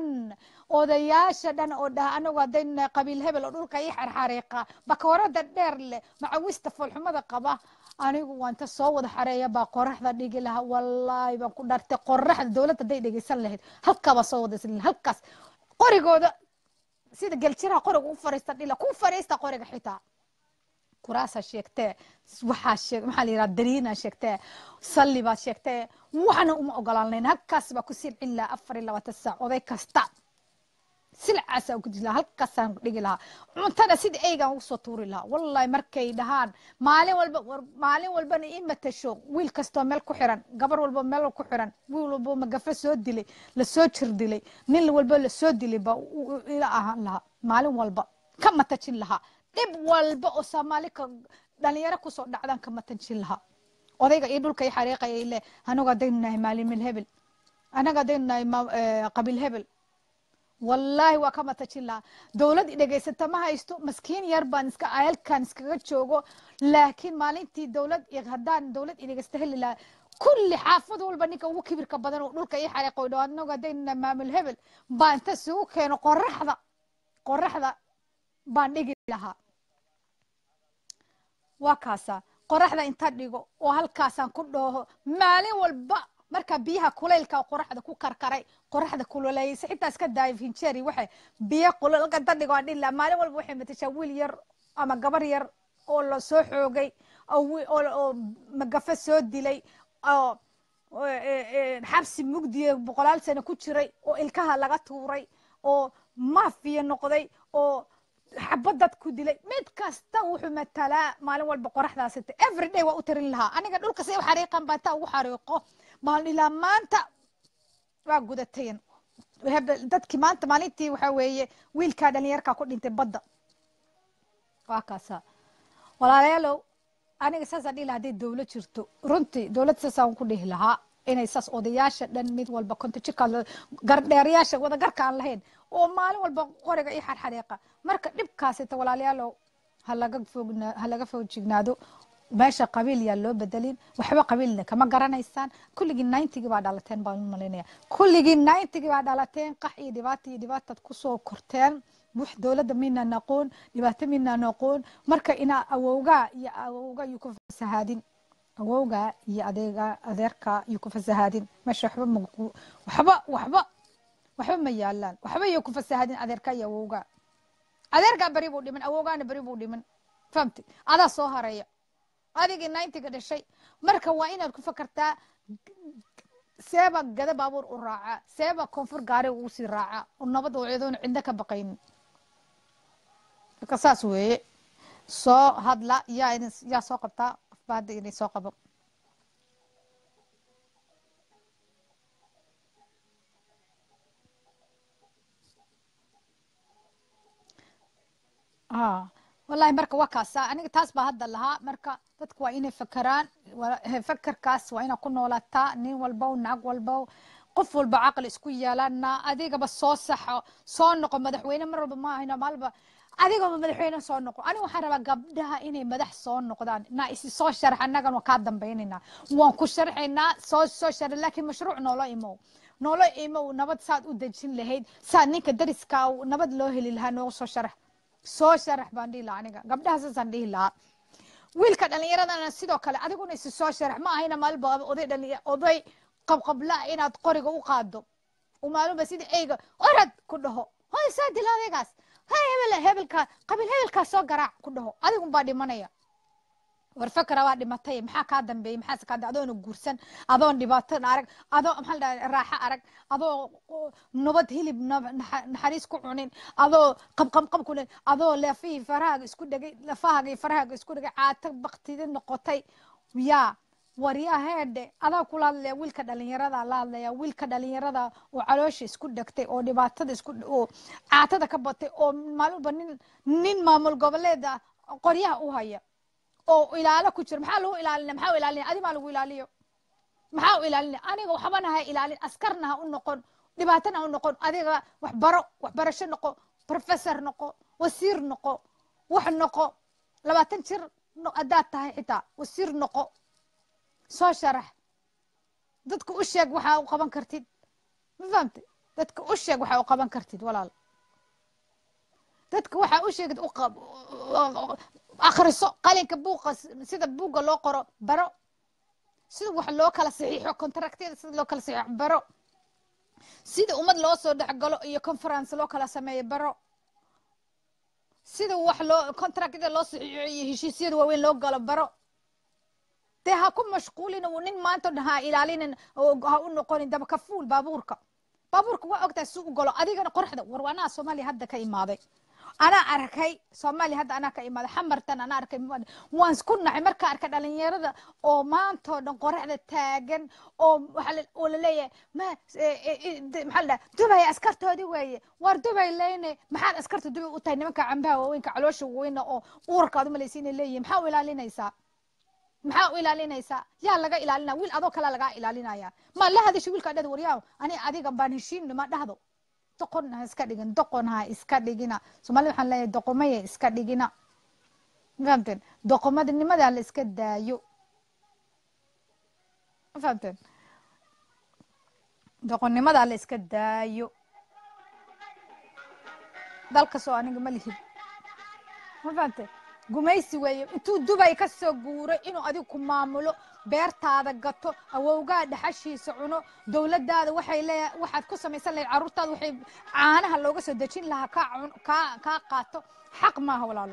dhan oo dhaha anagu hadeen qabiil hebel oo dhulka ay xarxareeqa bakoorada dheer leh macawista foolxumada qaba anigu waanta soo wada xareeya baa qoraxda dhigi lahaa wallahi baan ku dhartay qoraxda dawladda day dhigaysan lahayd halka ba soo wada isla halkaas qorigooda sida galchiraha qoriga u fariista dhila ku fariista qoriga xitaa kuraasa sheegtay waxa la yiraahdaa dariina sheegtay salliba sheegtay waxna uma ogolaaneen halkaas ba ku silcin la 24 saac oday kasta silcaas ku jila halkaas aan dhigi lahaa cuntada sida eegan u soo tuuri lahaa wallahi markay dhahaan maalin walba in matasho wiil kasto meel ku xiran gabar walba meel ku xiran wiil walba magafa soo dilay la soo jir dilay nin walba la soo dilay ba ila ahaan lahaa maalin walba ka matajin lahaa dib walba oo Soomaali ka dhalinyaro ku soo dhacdan ka matajin lahaa odayga iyo dhulka ay xariiqay ilaa anaga daynahay maalin hebel anaga daynahay qabiil hebel wallahi waa ka matajin lahaa dawlad dhageysata ma haysto maskiin yar baan iska ayalkan iskaga joogo laakiin maalintii dawlad iyo hadaan dawlad dhageysta heli lahaa kulli xaafad walba ninka ugu kibirka badan oo dhulka ay xariiqay anaga daynahay maamul hebel baan ta soo keeno qoraxda baan dhigi lahaa وكاسا قرحدا انت دغو oo halkaasan ku dhooho maalin walba marka biyaha kuleylka qoraxda ku karkaray qoraxda kululaysa xitaa iska daay finjeeri waxa biyo kulul ka dhigo dhilla maalin walba waxay matashaa wiil yar ama gabar yar oo la soo xoogay oo magafa soo dilay oo xabsi mugdiye boqolaal sano ku jiray oo ilkaha laga tuuray oo maafiya noqday oo xabadad ku dilay mid kasta wuxuu matalaa maalin walba qoraxdaas every day waa u tirin lahaa aniga dhulka si xariiqan baata ugu xariiqo maalin ilaa maanta waa gudatayn dadkii maanta maalintii waxa weeye wiilka dhalinyarka ku dhintay badda waa kaasa walaalayaalow aniga saas aan dhihi lahaa hadday dowlad jirto runtii dowlad saasaan ku dhihi lahaa inay saas odayaasha dhan mid walba konta jirka gardheerayaasha wada garka aan lahayn oo maalin walba qoriga iyo xarxariiqa marka dhibkaasita walaalayaalow ha laga foojignaado meesha qabiil yaa loo bedelin waxba qabiilna kama garanaysaan kulligii 90 baa dhalateen baan malaynaya kulligii 90 baa dhalateen qax iyo dhibaatad ku soo korteen wax dawladda mina naqoon dhibaato mina naqoon marka ina awowga yu ku fasahaadin awowga iyo adeerka yu ku fasahaadin meesha waxba ma yaalaan waxba yu ku fasahaadin adeerka iyo awowga bari buu dhiman awowgaana bari buu dhiman fahamtay adaa soo hareeya adigii 90 dhashay marka waa inaad ku fakartaa seeba gada baabuur u raaca seeba koonfur gaari uu sii raaca oo nabad oo ciidan cinda ka baqayn kasaas weeye soo hadla yaa soo qabtaa baad inay soo qabo والله marka waa kaasa aniga taas baa hadda lahaa marka dadku waa inay fakaraan fakarkaas waa ina ku noolaataa nin walba nacag walba qof walba aqal isku yeelana adigaba soo saxo soo noqo madaxweyne mar walba ma ahina maalba adigaba madaxweyne soo noqo aniga waxaan rabaa gabdhaha inay madax soo noqdaan isi soo sharax annaga waa ka dambeynina waan ku sharxaynaa soo sharax laakiin mashruuc noolo imo nabad saad u dajin lahayd saad ninka dariska nabad loo heli lahaa noo soo sharax baan dhihi lahaa aniga gabdhaha saasaan dhihi lahaa wiilka dhalinyaradana sidoo kale adiguna isi soo sharax ma ahayna maalba oday qabqabla inaad qoriga u qaado umaaluba sida eyga orad ku dhaho hoy saa dila adeegaas hebelka qabiil hebelkaa soo garaac ku dhaho adigun baa dhimanaya war fakra waa dhimatay maxaa ka dambeeyay maxaa ka adoon guursan adoon dhibaato arag adoo maxal raaxa arag adoo nabad hilib naxariis ku cunin adoo qabqab ku adoo lafii faraaga isku dhagay lafaaga faraaga isku dhagay caata baqtida noqotay yaa waryaheede adaa kula hadlaya wiilka dhalinyarada la hadlaya wiilka dhalinyarada oo caloosha isku dhagtay oo dhibaatada isku oo caatada ka batay oo maaluba nin maamul goboleeda qoryaha u haya oo ilaalo ku jira maxaa lagu ilaalina maxaa ilaalina adi ma lagu ilaaliyo maxaa ilaalina aniga waxba nahay ilaalin askarna ha u noqon dhibaatana ha u noqon adiga waxbarasho noqo professor noqo wasiir noqo wax noqo 20 jir adaad tahay xitaa wasiir noqo soo sharax dadku u sheeg waxa u qaban kartid ma fahamtay dadku u sheeg waxa u qaban kartid walaal dadku waxa u sheegid u qab akhriso qalinka buuqa sida buuga loo qoro baro sida wax loo kala saxiixo contractyada sida loo kala saxiixo baro sida ummad loo soo dhaxgalo iyo conference loo kala sameeyo baro sida wax loo contractyada loo saxiixo iyo heshiisyada waaweyn loo galo baro te ha ku mashquulin oo nin maanta dhaha ilaalinin oo ha u noqonin daba ka fuul baabuurka waa ogtaa si u galo adigana qorxda warwaanaha Soomaaliya hadda ka imaaday ana arkay Soomaaliya hadda ana ka imaaday xamartan ana arkay waan isku naxay marka arkay dhalinyarada oo maanta dhan qorxda taagan oo waxa la leeyahay maxalla Dubai askartoodi weeye war Dubai leeyne maxaad askarta Dubai u tahay nimanka cambaha waaweynka caloosha weeyna oo uurkaad u malaysiinay leeyahay maxaa u ilaalinaysaa yaa laga ilaalina wiil adoo kala laga ilaalinaya ma la hadasho wiilka dhad wariyaaw ani adiga baan heshiin ma dhahdo doqon ha iska dhigina Soomaaliya waxaan leeyahay doqomay iska dhigina fahamteen doqomadnimada la iska daayo fahamteen doqonnimada la iska daayo dalka soo aniga ma lihid ma fahamteen gumaysi weeye intuu Dubai ka soo guuray inuu adigu ku maamulo beertaada gato awowgaa dhaxashiisa cuno dawladdaada waxay leeyahay waxaad ku samaysan lahayd carruurtaada waxay caanaha looga soo dejin lahaa ka qaato xaq maaha walaalo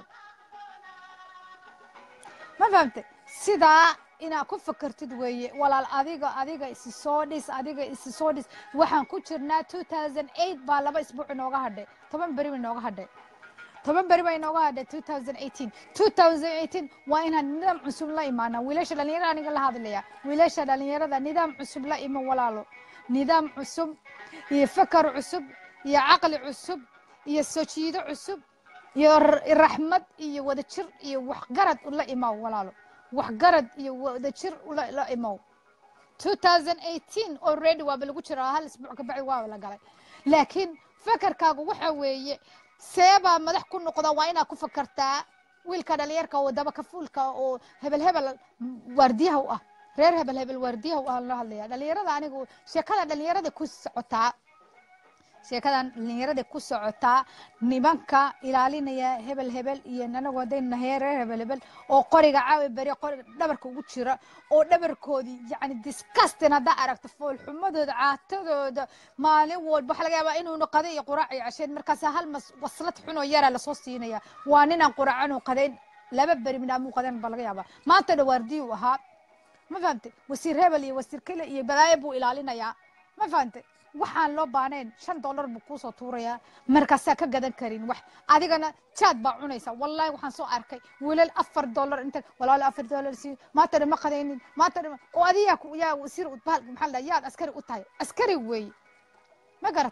ma fahamtay sidaa inaa ku fakartid weeye walaal adiga isi soo dhis waxaan ku jirnaa 2008 baa 2 isbuuc inooga hadhay 10 beri inooga hadhay 10 beri bay inooga hadhay 2018 waa inaan nidaam cusub la imaana wiilasha dhalinyarada aniga la hadlaya wiilasha dhalinyarada nidaam cusub la ima walaalo nidaam cusub iyo fakar cusub iyo caqli cusub iyo soo jiido cusub iyo raxmad iyo wada jir iyo wax garad la imaa walaalo wax garad iyo wada jir la imaa 2018 already waa lagu jiraa hal isbuuc ka bacdi waa la galay laakiin fakarkaagu waxa weeye seeba madax ku noqda waa inaad ku fakartaa wiilka dhalinyarka oo daba ka fuulka oo hebel waardiyaha u ah reer hebel waardiyaha u ah la hadlaya dhalinyarada anigu sheekada dhalinyarada ku socotaa sheekadan dhalinyarada ku socotaa nimanka ilaalinaya hebel iyo anagu hadayna reer hebel oo qoriga caawi bari qoriga dhabarka ugu jira oo dhabarkoodii yani disgusting hada aragto fool xumadooda caatadooda maalin walba waxa laga yaabaa inuu qaday iyo quraac iyo casheen markaas hal waslad xun oo yara la soo siinaya waa ninaan quraacan oo qadayn laba bari midaamu qadan baa laga yaabaa maanta dhawaardii ahaa ma fahamtay wasiir hebel iyo wasiir kale iyo badaaya buu ilaalinaya ma fahamtay waxaan loo baanayn $5 buu ku soo tuuraya markaas ka gadan karin wax adigana jaad baa cunaysa wallahi waxaan soo arkay wiilal $4 inta walaal $4 si maanta ma qadaynin maanta oo adiga yaa wasiir u bahal maxaa la yaad askari u tahay askari weey ma garat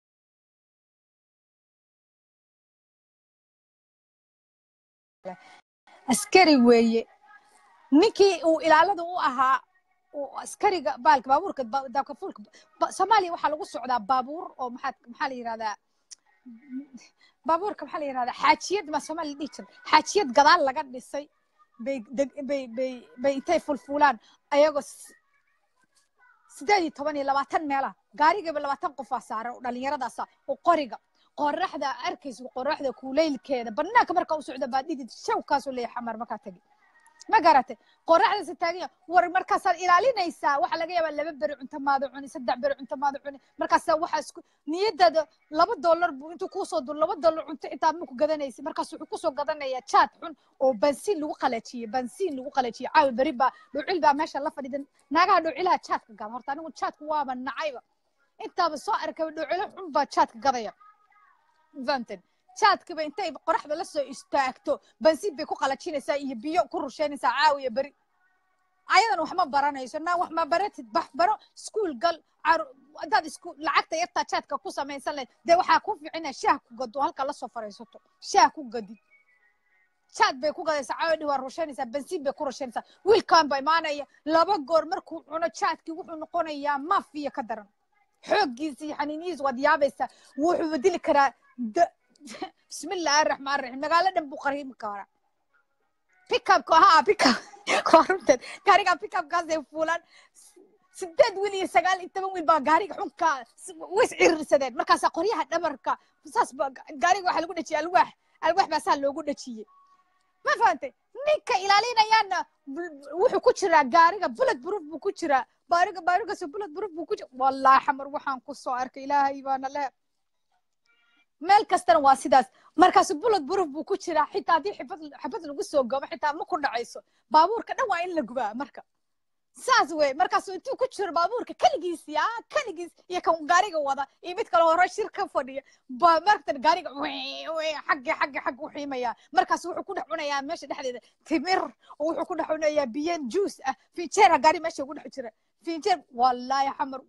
askari weeye ninkii uu ilaalada u ahaa askariga baalka baabuurka daabka fuulka Soomaaliya waxa lagu socdaa baabuur oo maxaa la yiraahdaa baabuurka maxaa la yiraahdaa xaajiyad ma Soomaali dhigtan xaajiyad gadaal laga dhisay bay intay fulfulaan ayagoo 18 iyo 20 meela gaariga 20 qof saaran dhalinyaradaas oo qoriga qoraxda arkayso qoraxda kuleylkeeda banaanka marka uu socdo baa dhidid shawkaas oo leeyahay xamar marka tagi ma garatay qoraxda sitaagiya war markaas ilaalinaysa waxa laga yaabaa 2 bari cunto maado cuni 3 bari cunto maado cuni markaas waxa isku niyadada $2 buu intuu ku soo dur $2 cunto inta ma ku gadanaysi markaas wuxuu ku soo gadanayaa jaad xun oo bansiin lagu qalajiyo caawi bari baa dhucil baa meesha la fadhidan naagaha dhucilaha jaadka gad horta anigu jaadku waaba nacayba intaaba soo arkay dhucilo xun baa jaadka gadaya vanted jaadkiba intay qoraxda la soo istaagto bansiin bay ku qalajinaysaa iyo biyo ku rusheynaysaa caawiya bari ayadan wax ma baranayso naa wax ma baratid baro school gal dad isku lacagta yarta jaadka ku sameeysan leh de waxa ku fiicina shaah ku gado halka la soo fareysato shaah ku gadi jaad bay ku gadaysaa caawi waa rusheynaysaa bansiin bay ku rusheynaysaa wiilkan bay maanaya 2 goor markuu cuno jaadkii wuxuu noqonayaa mafiya ka daran xoogiisa xaniiniis wad yaabaysa wuxuu bedeli karaa بسم الله الرحمن الرحيم مقالة دم بقريم كارا بيك اب ها بيك اب كارمت غاريغا بيك اب غازي فولان سدد ولي سغال انت من با غاريغ xunka wis cirsadeen markaas qoryaha dhabarka saas ba gaariga waxa lagu dhajiyay alwaax ba saa loogu dhajiyay ma fahamtay ninka ilaalinayana wuxuu ku jiraa gaariga bullet proof buu ku jiraa baariga soo bullet proof buu ku jiraa wallahi xamar waxaan ku soo arkay ilaahay baana leh meel kastana waa sidaas markaas bullet proof buu ku jiraa xitaa hadii xabad lagu soo gabo xitaa ma ku dhacayso baabuurka dhan waa in la gubaa marka saas way markaas intuu ku jiro baabuurka kaligiis iyo kan gaariga wada iyo mid kale hore shirka fadhiya ba markan gaariga xagga u xiimaya markaas wuxuu ku dhacunayaa meesha dhexdeeda timir oo wuxuu ku dhacunayaa biyo juice ah fiijeer gaari meesha ugu dhex jira fiijeer wallahi xamar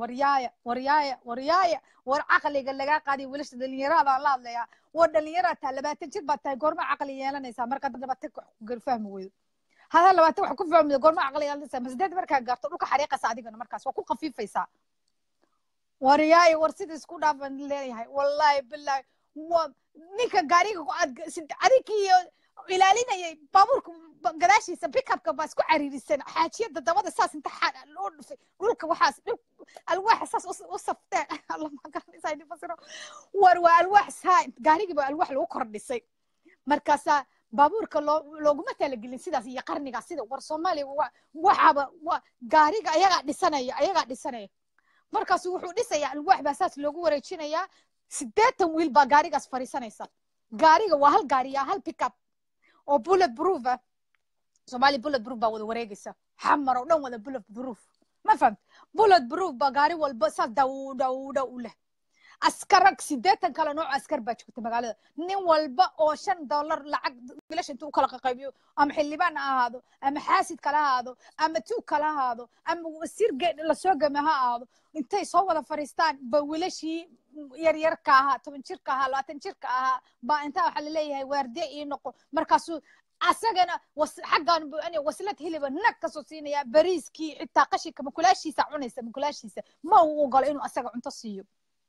waryaaya war aqliga laga qaadi wiilasha dhalinyarada la hadlaya war dhalinyarada 20 jir baa tahay goorma aqli yeelanaysa marka daba tag ku fahmi weydo hada 20 wax ku fahmi goorma aqli yeelanaysa masdad marka gaarto dhulka xariiqaysa adigana markaas waa ku qafiifaysa waryaaya war sida isku dhaafan leeyahay wallahi billahi ninka gaariga ku adigiyo ilaalinayay baabuurka gadaashiisa pick-upka baa isku cariirisan xaajiyada dabada saas inta loo dhufay dhulka waxaas alwaax saas u saftay Allah ma garanaysa inay fasiro war waa alwaax saa gaariga baa alwaax lagu kordhisay markaas baabuurka looguma talagelin sidaas iyo qarniga sida war Soomaaliya waxaba gaariga ayaga dhisanaya markaas wuxuu dhisayaa alwaax baa saas loogu wareejinayaa 80 wiil baa gaarigaas fariisanaysa gaariga waa hal gaariya hal pickup oo bullet proof Somali bullet proof baa wada wareegaysa xamar oo dhan wada bullet proof ma fahamt bullet proof baa gaari walba saas daw u leh askarag 80 kala nooc askar baa joogta magaalada nin walba oo $5 lacag wiilasha intuu kala qaybiyo ama xildhibaan ahaado ama xaasid kala ahaado ama tuu kala ahaado ama wasiir la soo gama ha ahaado intay soo wada fariistaan ba wiilashii yar ka ahaa 10 jirka ahaa 20 jirka ahaa ba inta waxa la leeyahay waardiye ii noqo markaasuu asagana xaqan buu ani waslad hiliba nag ka soo siinaya bariiskii xitaa qashika makulaashiisa cunaysa makulaashiisa ma uu ogol inuu asaga cunto siiyo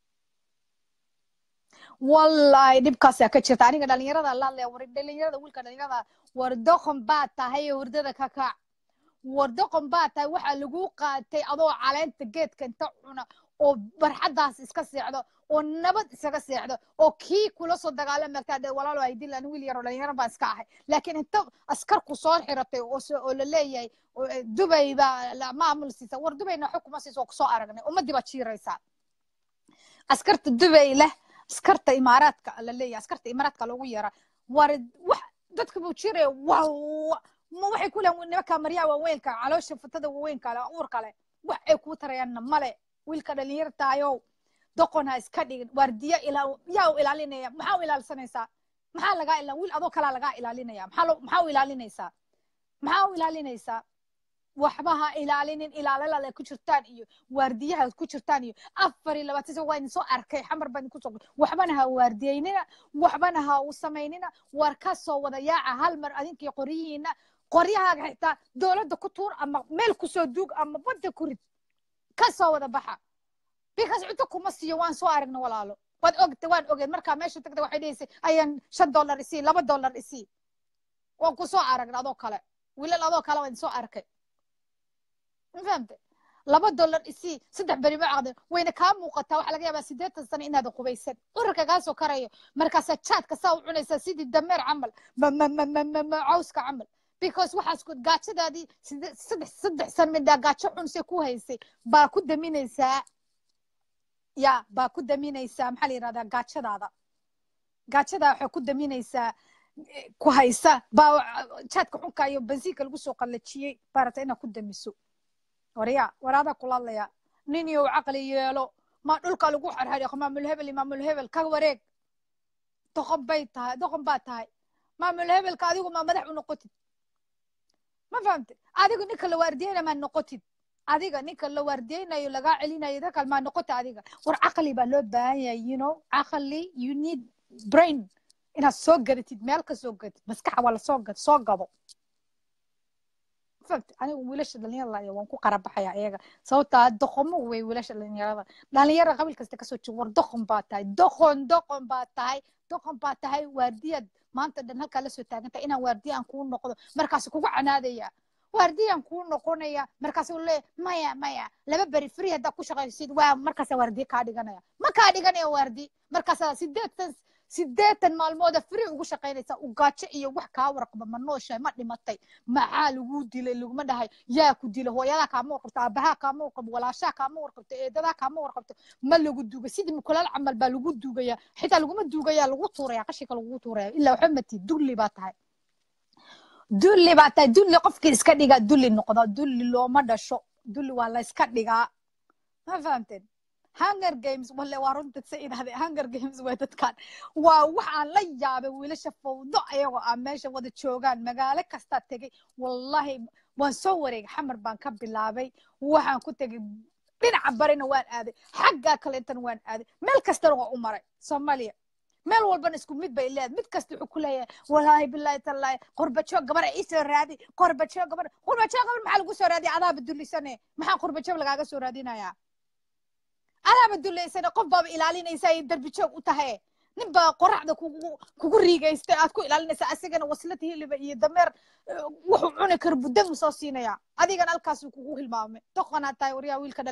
والله دبكاسا كجرتا aniga dhalinyarada la leeyahay war dhalinyarada wiilka dhalinyarada war doqon baa tahay wardada ka kac war doqon baa tahay waxa lagu qaatay adoo caleenta geedka inta cuna oo barxadaas iska seexdo oo nabad isaga seexdo oo kii kula soo dagaalamay ta walaalo ay dilaan wiil yar oo dhalinyaro baa iska ahay laakiin inta askar ku soo xiratay oo la leeyahay Dubai baa la maamul siisa war Dubayna xukuma siiso ku soo aragnay ummadii baa jiiraysa askarta Dubai leh askarta imaaraadka la leeyahay askarta imaaraadka lagu yeera war wax dadka buu jiray waaw ma waxay ku leeyahay nimanka maryaa waaweynka caloosha fatada waaweynka la uur kale wax ay ku tarayaan male wiilka dhalinyartaayo doqona iska dhigin wardiya yaa ilaalinaya maxaa ilaalinaysaa maxaa laga ilaalin wiil adoo kala laga ilaalinaya maxaa ilaalinaysaa waxbaha ilaalinin ilaalala ku jirtaan iyo waardiyaha ku jirtaan iyo 24 waan soo arkay xamar baan ku soo waxbana ha waardiyeynina waxbana ha u sameynina war ka soo wada yaaca hal mar adinkii qoryaha xitaa dawladda ku tuur ama meel ku soo duug ama badda ku rid ka soo wada baxa because cunto kuma siiyo waan soo aragna walaalo waan ogeed marka meesha tagta waxay dheysay ayaan $5 isii $2 isii waan ku soo aragna adoo kale wiilal adoo kale waan soo arkay فهمت $2 isii 3 bari ma aqdo wayna ka muuqataa waxa laga yaabaa 8 sano inaad qubaysan urka gaas oo karayo markaas chatka saa u cunaysa sidii dameer camal cawska camal because waxaas ku gaajadaadii 3 sano mid gaajo cunse ku haysay baa ku daminaysaa baa ku daminaysaa maxaa la yiraahdaa gaajada waxa ku daminaysaa ku haysa baa chatka xunka iyo bensiinka lagu soo qalajiyay baarata inaad ku damiso waraada kulalaya nin iyo aqli yeelo ma dhulka lagu xarxariyo maamul hebel ka wareeg doqon baa tahay maamul hebelka adigu ma madax u noqotid ma fahamtay adigu ninka la waardiyayna ma noqotid adiga ninka la waardiyaynayo laga celinayo dadka ma noqotid adiga war aqli baa loo baahan yahay aqli you need brain inaad soo gadatid meel ka soo gadatid maskax wala soo gado فهمت أنا ولاش دلنيا وان كو قربحيا ايغا سوتا دخمو وي ولاش دلنيا قبل كاستا كسو جور دخم باتاي دخن باتاي وارديد maanta dhan halka la soo taaganta ina waardiyan ku noqdo markaas kugu canaadaya waardiyan ku noqonaya markaas uu leeyahay maya laba bari free hada ku shaqaysid waa markaas waardiy ka dhiganaya ma ka dhiganaya waardi markaas 8 maalmood free ugu shaqaynaysa u gaajo iyo wax ka warqaba ma nooshay ma dhimatay maxaa lagu dilay laguma dhahay yaa ku dilay hooyada ka ma warqabta abaha ka ma warqab walaasha ka ma warqabta eedada ka ma warqabta ma lagu duugay sidii kulal camal baa lagu duugaya xitaa lagu ma duugaya lagu tuuraya qashika lagu tuuraya ilaa xumati dulli baa tahay dulli qofkii iska dhiga dulli noqdo dulli looma dhasho dulli waa la iska dhigaa ma fahamteen Hunger Games wala warunta sayidada Hunger Games way dadkan waa waxaan la yaabay wiilasha fawdo ayago meesha wada joogan magaalo kasta tagay wallahi waan soo wareeg xamar baan ka bilaabay waxaan ku tagay dhinaca barina waan aaday xagga kale intan waan aaday meel kasta oo u maray Somaliya meel walba isku mid bay leedahay mid kasta wuxuu ku leeyahay wallahi billahi tallahi qurbajo gabar ay soo raadi qurbajo gabar maxaa lagu soo raadi adaab dulisane maxaa qurbajo lagaaga soo raadinaya أنا بدل سنة قبض إلى علينا يساي درب شوك وتهي نبى قرعة كوكوري جايست أتكو إلى علينا سأسجن وصلته اللي يدمر وحنا كرب الدم صاصينا يا هذه كان الكاس وكوكو المامة دقنا تايوريا ويلكنا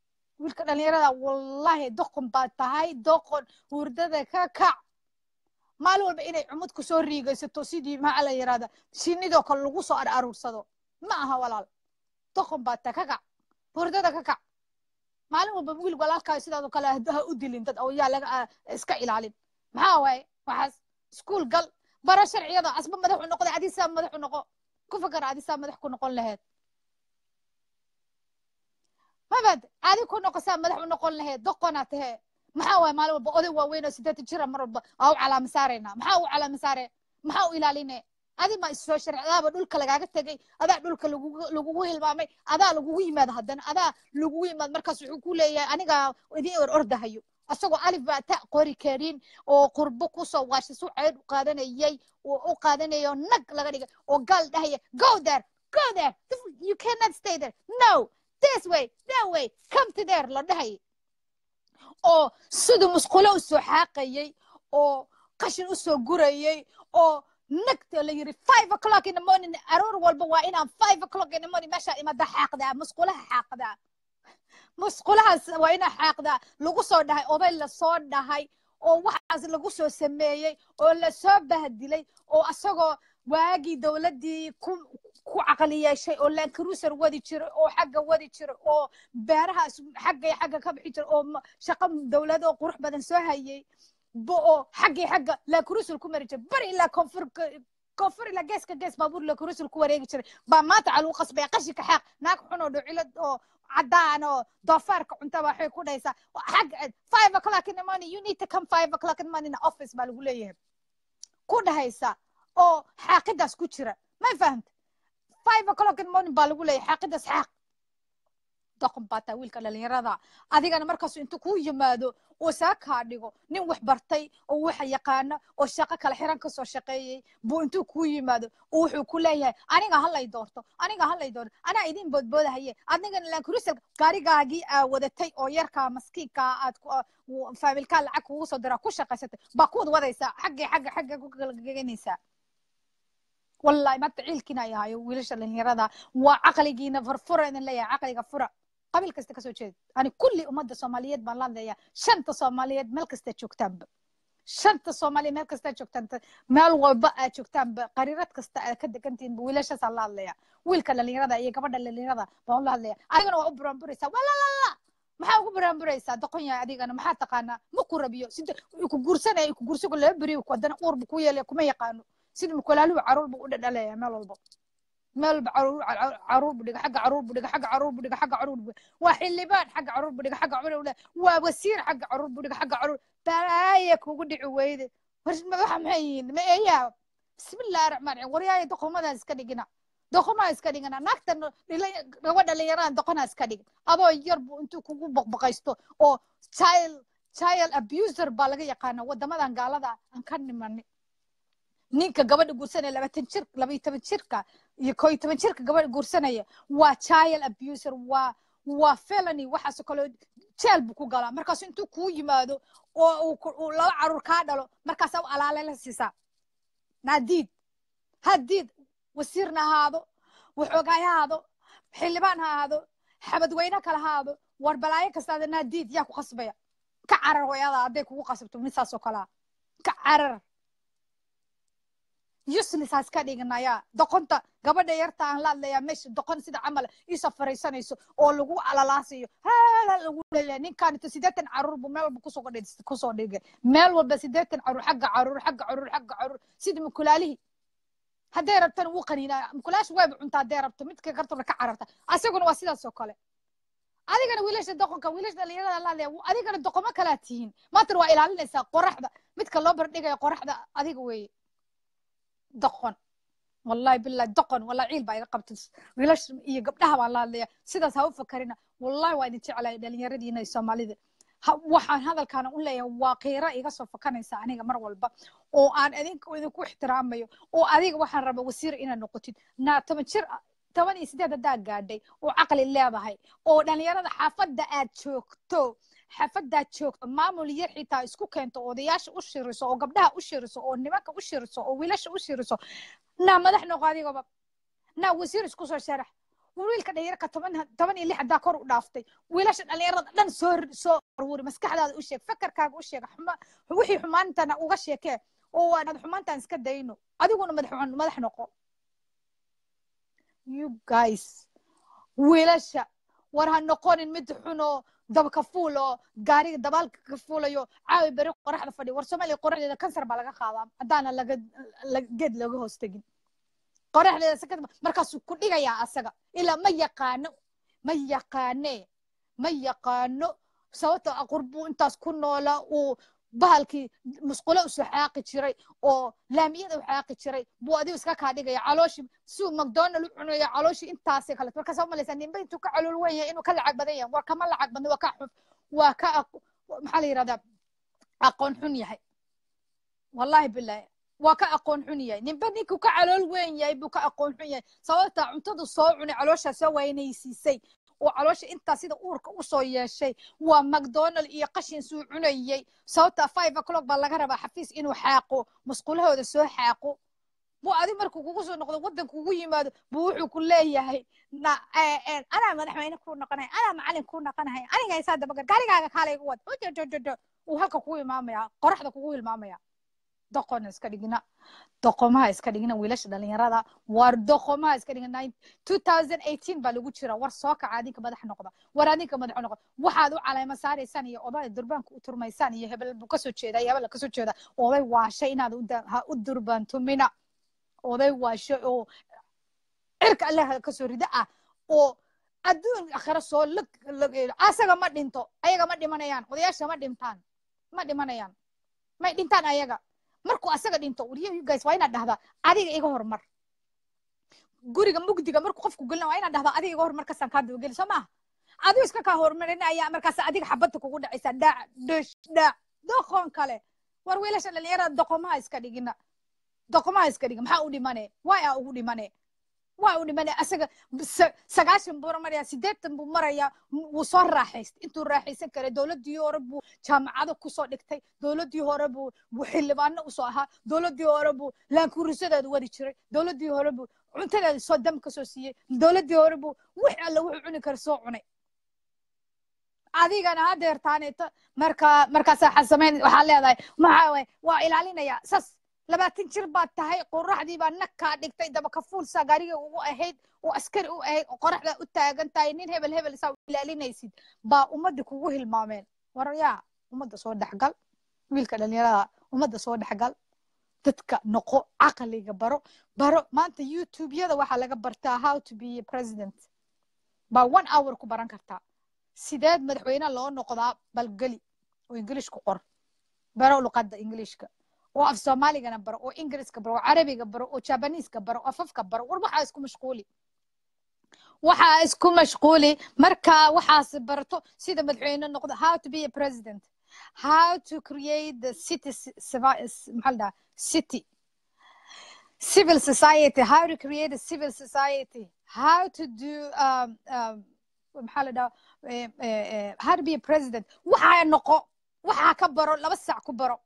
اللي ردا والله دقن باتهاي دقن وردة كا maalin walba inay cumud ku soo riigaysato sidii maxaa la yiraahdaa shinnidoo kale lagu soo aruursado ma aha walaal doqon baa ta ka kac hurdada ka kac maalin walba wiil walaalkaa sidaadoo kale ha u dilin dad oo yaa laga iska ilaalin maxaa waaye waxaas iskuul gal bara sharciyada asba madax u noqday adisaa madax u noqo ku fakar adisaa madax ku noqon lahayd mabad adi ku noqosaa madax u noqon lahayd doqonaa tahee maxaa waaye maalin walba oday waaweyn oo 8 jira mar walba aa u calaama saarayna maxaa u calaama saare maxaa u ilaaline adi ma isoo sharciyadaaba dhulka lagaaga tegay adaa dhulka lagugu hilmaamay adaa lagugu yimaado haddana adaa lagugu yimaado markaas wuxuu ku leeyahay anigaa idin ordahayo asagoo alif baa ta qori karin oo qurbo kusoo waashay su ceyd u qaadanayay oo u qaadanayo nag laga dhigay oo gaal dhahaya go there you cannot stay there no this way that way come to there la dhahay oo siduu musqulo u soo xaaqayay oo qashin u soo gurayay oo nagta la yiri 5 o'clock in the morning aroor walba waa inaan 5 o'clock in the morning meesha imada xaaqdaa musqulaha xaaqdaa musqulahaas waa inaa xaaqdaa lagu soo dhahay oday la soo dhahay oo waxaas lagu soo sameeyay oo la soo bahdilay oo asagoo waagii dawladii ku caqli yeeshay oo laan cruiser wadi jiray oo xagga wadi jiray oo beerahaas xagga ka bixi jiray oo shaqo dawlad oo qurux badan soo hayay oo xagga laan cruiser ku mari jiray bari ilaa koonfur ilaa gees baabuur laan cruiser ku wareegi jiray baa maanta caluu qasbay qashinka xaaq naag xun oo dhicilad oo cadaan oo doofaarka cunta waxay ku dhaysaa xag 5 o'clock in the morning you need to come 5 o'clock in the morning office baa lagu leeyahay ku dhahaysa oo xaaqidaas ku jira ma fahamta 5 o'clock in the morning baa lagu leeyahay xaaqidaas xaaq doqon baa wiilka dhalinyarada adigana markaas intuu ku yimaado oo saakaa dhigo nin wax bartay oo waxa yaqaana oo shaqo kala xiran ka soo shaqeeyay buu intuu ku yimaado oo wuxuu ku leeyahay aniga halay doorto ana idin boodboodahaye adigana laan kurusal gaarigaagii wadatay oo yarka maskiinka aad faamilka lacag kugu soo dira ku shaqaysatay baa ku wadaysaa xagga ku kala geganaysaa wallahi ma tacilkina yahayo wiilasha dhalinyarada waa aqligiina furfura in leeyahay aqliga fura qabiil kasta ka soo jeed ani kulli ummadda Soomaaliyeed baan la leeyahay shanta Soomaaliyeed meel kasta joogtaan shanta Soomaaliyeed meel kasta joogtaan meel walba ay joogtaan qariirad kasta ay ka degantiin wiilasha la leeyahay wiilka dhalinyarada iyo gabadha dhalinyarada baan la leeyahay adigana waa u buraanburaysaa wala maxaa ugu buraanburaysaa doqon yahay adigana maxaa taqaanaa ma ku rabiyo sida ku guursigo la bariyo ku hadana uur ku yeelay kuma yaqaano sida mukulaalu caruur buu u dhadhalaya meel walba caruur buu dhiga xagga caruur buu dhiga waa xilibaan xagga caruur buu dhiga xagga caruur waa wasiir xagga caruur buu dhiga xagga caruur baraaya kugu dhici weyde waxa maxay yihiin ma eeyaa bismillaahir rahmaanir rahiim wariyay doqomada iska dhigana naagtan gabadha dhalinyarada doqona iska dhig adoo yar buu intuu kugu baqbaqaysto oo child abuser baa laga yaqaana wadamadan gaalada aan ka nimanin ninka gabadha guursanaya 12 jirka iyo 11 jirka gabadha guursanaya waa child abuser waa felony waxaas kale jail buu ku galaa markaas intuu ku yimaado oo laba caruur ka dhalo markaas uu alaale la siisaa hadid wasiirna haado waxoogaay haado xilibaan haado xabad weyna kala haado war balaayo kasta naadid yaa ku qasbaya ka carar wayada haday kugu qasabto misaas oo kala ka carar useless has ka dhiganaya doqonta gabadha yarta aan la hadlayaa meesha doqon sida camal isa fariisanayso oo lagu alalaasiyo lagu leeyahay ninkan 8 caruur buu meel walba ku soo dhigay meel walba 8 caruur sida mukulaalihi haday rabtan uu qaniina mukulaash way cuntaa haday rabto midka kartona ka cararta asaguna waa sidaas oo kale adigana wiilasha doqonka wiilasha dhalinyarada la leeyahay adigana doqomo kala tihiin maanta waa ilaalinaysaa qoraxda midka loo bardhigayo qoraxda adiga weeye doqon wallahi billahi doqon wallahi ciil baa iga qabtay wiilash iyo gabdhaha baa la leeyahay sidaas ha u fakarina wallahi waa idin jeclay dhalinyaradiina Soomaalida waxaan hadalkaana u leeyahay waa qiira iga soo fakanaysa aniga mar walba oo aan idinku ixtiraamayo oo adiga waxaan rabaa wasiir inaad noqotid 18 hadaa gaadhay oo caqli leedahay oo dhalinyarada xaafadda aad joogto maamul yar xitaa isku keento odayaasha u shiriso oo gabdhaha u shiriso oo nimanka u shiriso oo wiilasha u shiriso madax noqo adigaba wasiir isku soo sharax wiilka dhalinyarka 16 hadaa kor u dhaaftay wiilasha dhalinyarada dhan soo ururi maskaxdaada u sheeg fakarkaaga u sheeg wixii xumaantana uga sheekee oo aan xumaantan iska dayno adiguna madax noqo you guys wiilasha war ha noqonin mid xuno dabka fuulo gaariga dabaalka ka fuulayo caawi bari qoraxda fadhi war Soomaaliya qoraxdeeda kansar baa laga qaadaa hadaana geed laga hoostagin qoraxdeeda sakad markaas ku dhigaya asaga ila ma yaqaano sababta aqurbu intaas ku noola oo bahalkii musqulo u saxaaqi jiray oo laamiyada u xaaqi jiray buu adigu iska ka dhigaya calooshi suu McDonald u cunayo calooshi intaas kale marka soo malaysan ninba intuu ka calool weyn yahay inuu ka lacag badan yahay war kama lacag badan waa ka maxaa la yiraahdaa aqoon xun yahay wallahi billahi waa ka aqoon xun yahay ninba ninkuu ka calool weyn yahay buu ka aqoon xun yahay sababta cuntada soo cunay caloosha soo waynaysiisay oo caloosha inta sida uurka u soo yeeshay waa McDonald iyo qashin soo cunayay sababta 5 o'clock baa laga rabaa xafiis inuu xaaqo musqulahooda soo xaaqo buu adi markuu kugu soo noqdo wadanka ugu yimaado buu wuxuu ku leeyahay ana madaxweyne ku noqonay ana macallin ku noqonay aniga ay saada bagar gaarigaaga kale igu wad oo halka kugu imaamaya qoraxda kugu ilmaamaya doqon iska dhigna doqomaha iska dhigna wiilasha dhalinyarada war doqomaha iska dhigna 2018 baa lagu jira war soo kaca adinka madax noqda war adinka madax noqda waxaad u caleema saaraysan iyo oday durbaanka u turmaysan iyo hebel buu ka soo jeedaa hebel ka soo jeeda oday waashay inaad u durbaantumina oday waashay oo cirka Allah ka soo rida oo adduun akhira soo asaga ma dhinto ayaga ma dhimanayaan odayaasha ma dhimanayaan ma dhintaan ayaga markuu asaga dhinto you guys waa inaad dhahdaa adiga iga hormar guriga mugdiga markuu qofku galna waa inaad dhahdaa adiga iga hormar ka san ka dawgal Soomaa adigu iska ka hormarinaya markaas adiga xabadda kugu dhacaysa dhac doqon kale war wiilasha dhalinyarada doqomaha iska dhigina maxaa u dhimane waa ugu dhimane asaga 9 buu maraya 8 buu maraya wuu soo raaxaystay intuu raaxaysan kare dawladii hore buu jaamacado ku soo dhigtay dawladii hore buu xillibaano u soo ahaa dawladii hore buu laankuurisadeedu wadi jiray dawladii hore buu cuntadeedu soo dam ka soo siiyay dawladii hore buu wax alla wuxuu cuni kar soo cunay adigana hadeertaaneta markaas xasameyn waxa leedahay maxaa way waa ilaalinaya sas 20 jir baad tahay qoraxdii baa nakka dhigtay daba ka fuul saagariga ugu ahayd oo askari u ahayd oo qoraxda u taagan tahay nin hebel saa ilaalinaysid baa umada kugu hilmaameen waraya umada soo dhaxgal wiilka dhalinyarada umada soo dhaxgal dadka noqo aqliga baro maanta YouTube-yada waxa laga bartaa how to be a president ba 1 hour ku baran kartaa sideed madaxweyne loo noqdaa balgali oo English ku qor baro luqadda Englishka oo af Soomaaliga baro oo Ingiriiska baro oo Carabiga baro oo Japanese-ka baro oo afafka baro war waxa isku mashquuli marka waxaas barto sida madaxweyne noqdo how to be a president how to create the civil society how to create a civil society how to do how to be a president waxa ka baro 2 saac ku baro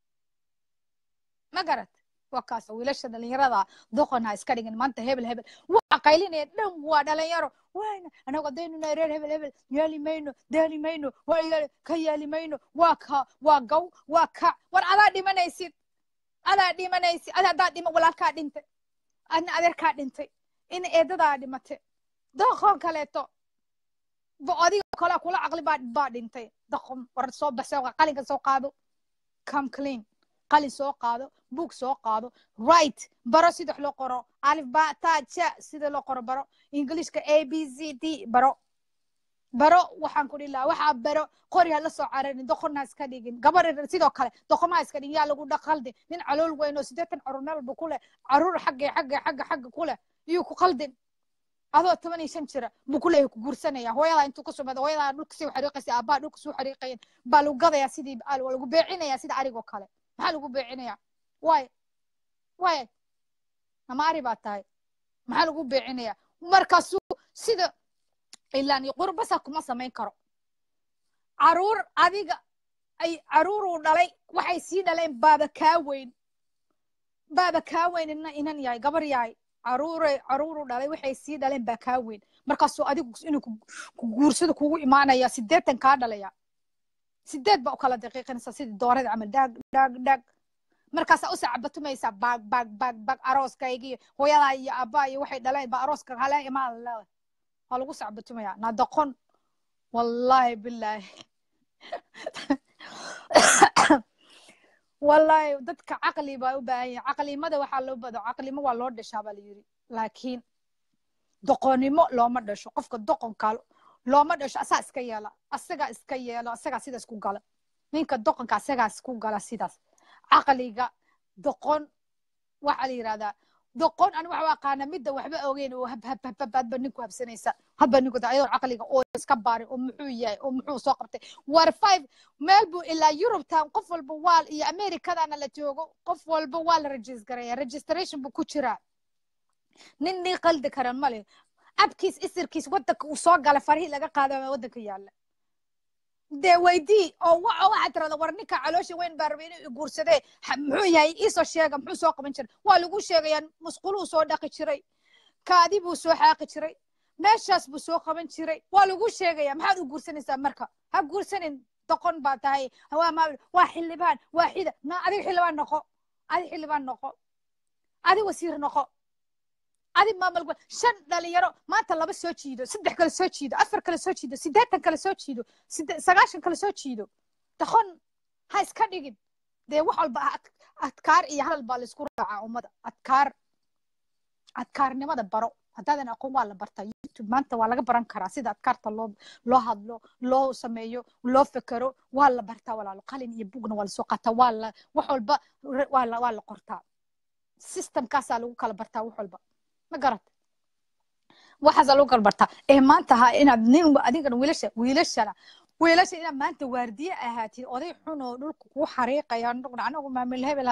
ما قرأت وكاس ويلش دليرة دخلنا إسكارين ما أنت هبل وقايلين دم ودليرة وين أنا قدينا نرير هبل يالي مينو ويالي كيالي مينو واكا واقو واكا ورألا دي ما نيسيد أنا دادي ما ولا كاد أنت أنا أدر كاد أنت إن إيدا دادي ما ت دخل كليتو بقدي كلا عقلي بعد أنت دخل ورصوب بس قالين كسو قادو come clean قال سو قادو بوك سو قادو right برو سيدو حلو قرو ألف باء تاء جاء سيدو لو قرو برو إنجليش كا A B C D برو وحن كل الله وحن برو قري هلا سو عرني دخلنا إسكاديجين قبر سيدو كله دخلنا إسكاديجين يا لو دخل دي من علول وينو سيدتن عرونال بكله عرور حق كله يوكو قلدين هذا 8 شنشرة بكله يوكو قرسنا يا هو يلا أنتو كسر هذا هو يلا نكسي وحريقة سي أبا نكسي وحريقين بالو قضى يا سيدي قال ولا بيعنا يا سيدي عريقو كله maxaa lagu beecinaya way ama aribataay maxaa lagu beecinaya markaas sida ilaan qurbasa kuma sameyn karo caruur adiga ay caruur u dhalay waxay sii dhaleen baaba ka weyn inan yahay gabar yahay caruur u dhalay waxay sii dhaleen baa ka weyn markaas adigu inuu ku guursado kugu imaanaya 80 ka dhalaya 8 ba u kala daqiiqinaysa sidii doorada amal dag markaas u sacabatumaysa bag arooskaygi hooyada iyo abba iyo waxay dhaleen ba arooska kale imaan la waa lagu sacbatumaya na doqon wallahi billahi wallahi dadka aqli baa u baahan yahay aqlimada waxa loo bado aqlimo waa loo dhashaa baa la yiri laakiin doqonimo looma dhasho qofka doqonka looma dhasho asaga iska yeela asaga sidaas ku gala ninka doqonka asaga isku gala sidaas aqliga doqon waxa la yiraahdaa doqon aan wax aqaana midda waxba ogeyn oo hab ninku habsanaysa haba ninku ayuu aqliga oo iska baari oo muxuu yahay oo muxuu soo qabtay war 5 meel buu ilaa Europe town qof walba waal iyo Amerikadana la joogo qof walba waa la registration buu ku jiraa nin qaldi karan male abkiis isirkiis wadanka uu soo galay farhi laga qaado wadanka yaala de weydii oo waxa tirada war ninka caloosha weyn baa rabay inuu guursadee muxuu yahay isoo sheega muxuu soo qaban jiray waa lagu sheegayaan musqulu soo dhaqi jiray kaadi buu soo xaaqi jiray meeshaas buu soo qaban jiray waa lagu sheegaya maxaad u guursanaysaa marka ha guursanin doqon baa tahay waa xilibaan waaxida ma adiga xilibaan noqo adiga wasiir noqo adi maamul shan dhalinyaro maanta laba soo jiido saddex kale soo jiido afar kale soo jiido siddeetan kale soo jiido 9 kale soo jiido doqon ha iska dhigin dee wax walba adkaar iyo hadal baa la isku raacaa ummada adkaarnimada baro haddaadan aqoon waa la bartaa youtube maanta waa laga baran karaa sida adkaarta loo hadlo loo sameeyo loo fekero waa la bartaa walaalo qalin iyo bugna waa la soo qaataa wax walba waa la qortaa systemkaasaa lagu kala bartaa wax walba ma garat waxaas lagu kala bartaa maanta ha inaad nin adiga wiilashana inaad maanta waardiye ahaatid oday xun oo dhulka ku xariiqaya anagu maamul hebel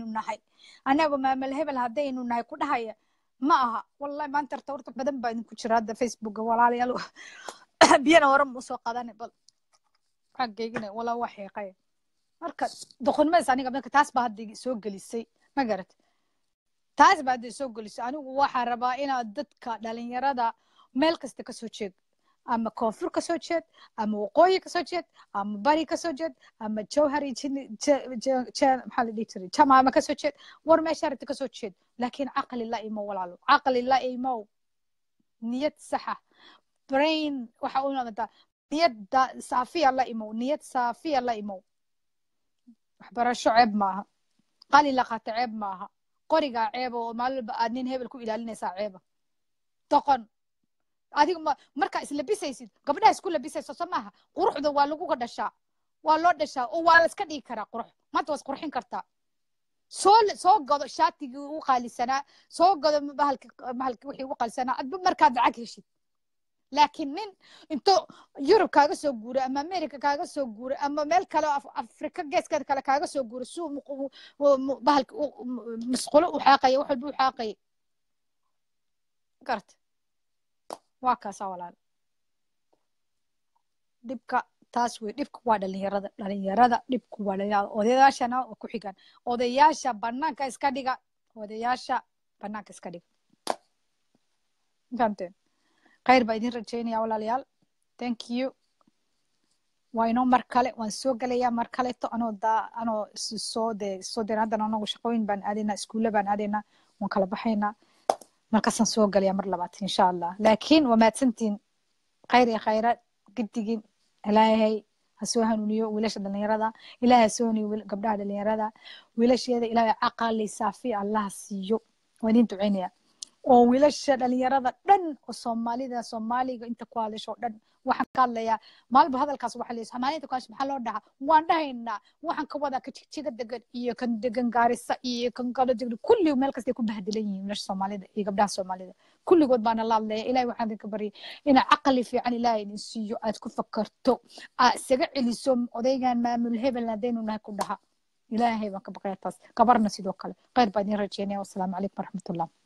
haddaynu nahay ku dhahaya ma aha wallahi maanta horta badan baa idinku jira hadda Facebook walaalayaal biyana hore ma soo qadan bal xageygina wala wax xeeqay marka doqonmays aniga marka taas baa hadda soo gelisay ma garat taas baa hadda soo gelisay anigu waxa rabaa inaad dadka dhalinyarada meel kasta ka soo jeed ama koonfur ka soo jeed ama waqooyi ka soo jeed ama bari ka soo jeed ama jawhari maxaa la dhihi jiray jamaama ka soo jeed war meesha rabta ka soo jeed laakiin caqli la imo walaalo caqli la imo niyad saxa brain waxa uu noqdaa niyad saafiya la imo waxbarasho ceeb maaha qali la qaata ceeb maaha qoriga ceeb oo maalba aad nin hebel ku ilaalinaysaa ceeba doqon adiga marka isla bisaysid gabadha isku labisayso samaha quruxda waa lagu dhashaa waa loo dhashaa oo waa la iska dhigi karaa qurux maanta waa qurxin kartaa soo gado shaatiga uu qaalisanaa soo gado bahalki wixii uu qaalisanaa adba markaad lacag heshid laakiin nin inta Europe kaaga soo guuray ama America kaaga soo guuray ama meel kale Afrika geeskeeda kale kaaga soo guuray suu bahalki masquulo u xaaqay wax walba u xaaqay gart waa kaasa walaal dhibka taas way dhibku waa dhalinyarada dhibku waa dhalinyarada odayaashana oo ku xigan odayaasha banaanka iska dhiga fahamteen khayr baa idin rajaynaya walaalayaal thank you waa inoo mar kale waan soo gelayaa mar kaleeto anoo soo deen haddana anagu shaqooyin baan aadaynaa iskuulle baan aadaynaa waan kala baxaynaa markaasaan soo gelayaa mar labaad insha allah laakiin waa mahadsantiin khayr iyo khayraad giddigin ilaahay ha soo hanuuniyo wiilasha dhalinyarada ilaahay ha soo hanuuniyo gabdhaha dhalinyarada wiilasheeda ilaahay caqli saafi allah siiyo waan idin ducaynayaa oo wiilasha dhalinyarada dhan oo Soomaaliga inta ku hadasho dhan waxaan ka hadlayaa maalba hadalkaas waxa leeyahay Soomaaliyeed kaas maxaa loo dhahaa waan dhahaynaa waxaan ka wada ka jigjiga degan iyo kan degan Gaarisa iyo kan kala degan kulli meel kasta ku bahdilan yihiin wiilasha Soomaalida iyo gabdhaha Soomaalida kulligood baan la hadlayaa ilaahay waxaan idinka bariyay in aqli fiican ilaahay idin siiyo aad ku fakarto isaga celiso odaygan maamul hebel hadaynu nahay ku dhaha ilaahay baan ka baqayaa taas kabarna sidoo kale khayr baa idin rajaynaya wassalaamu calaykum waraxmatullaah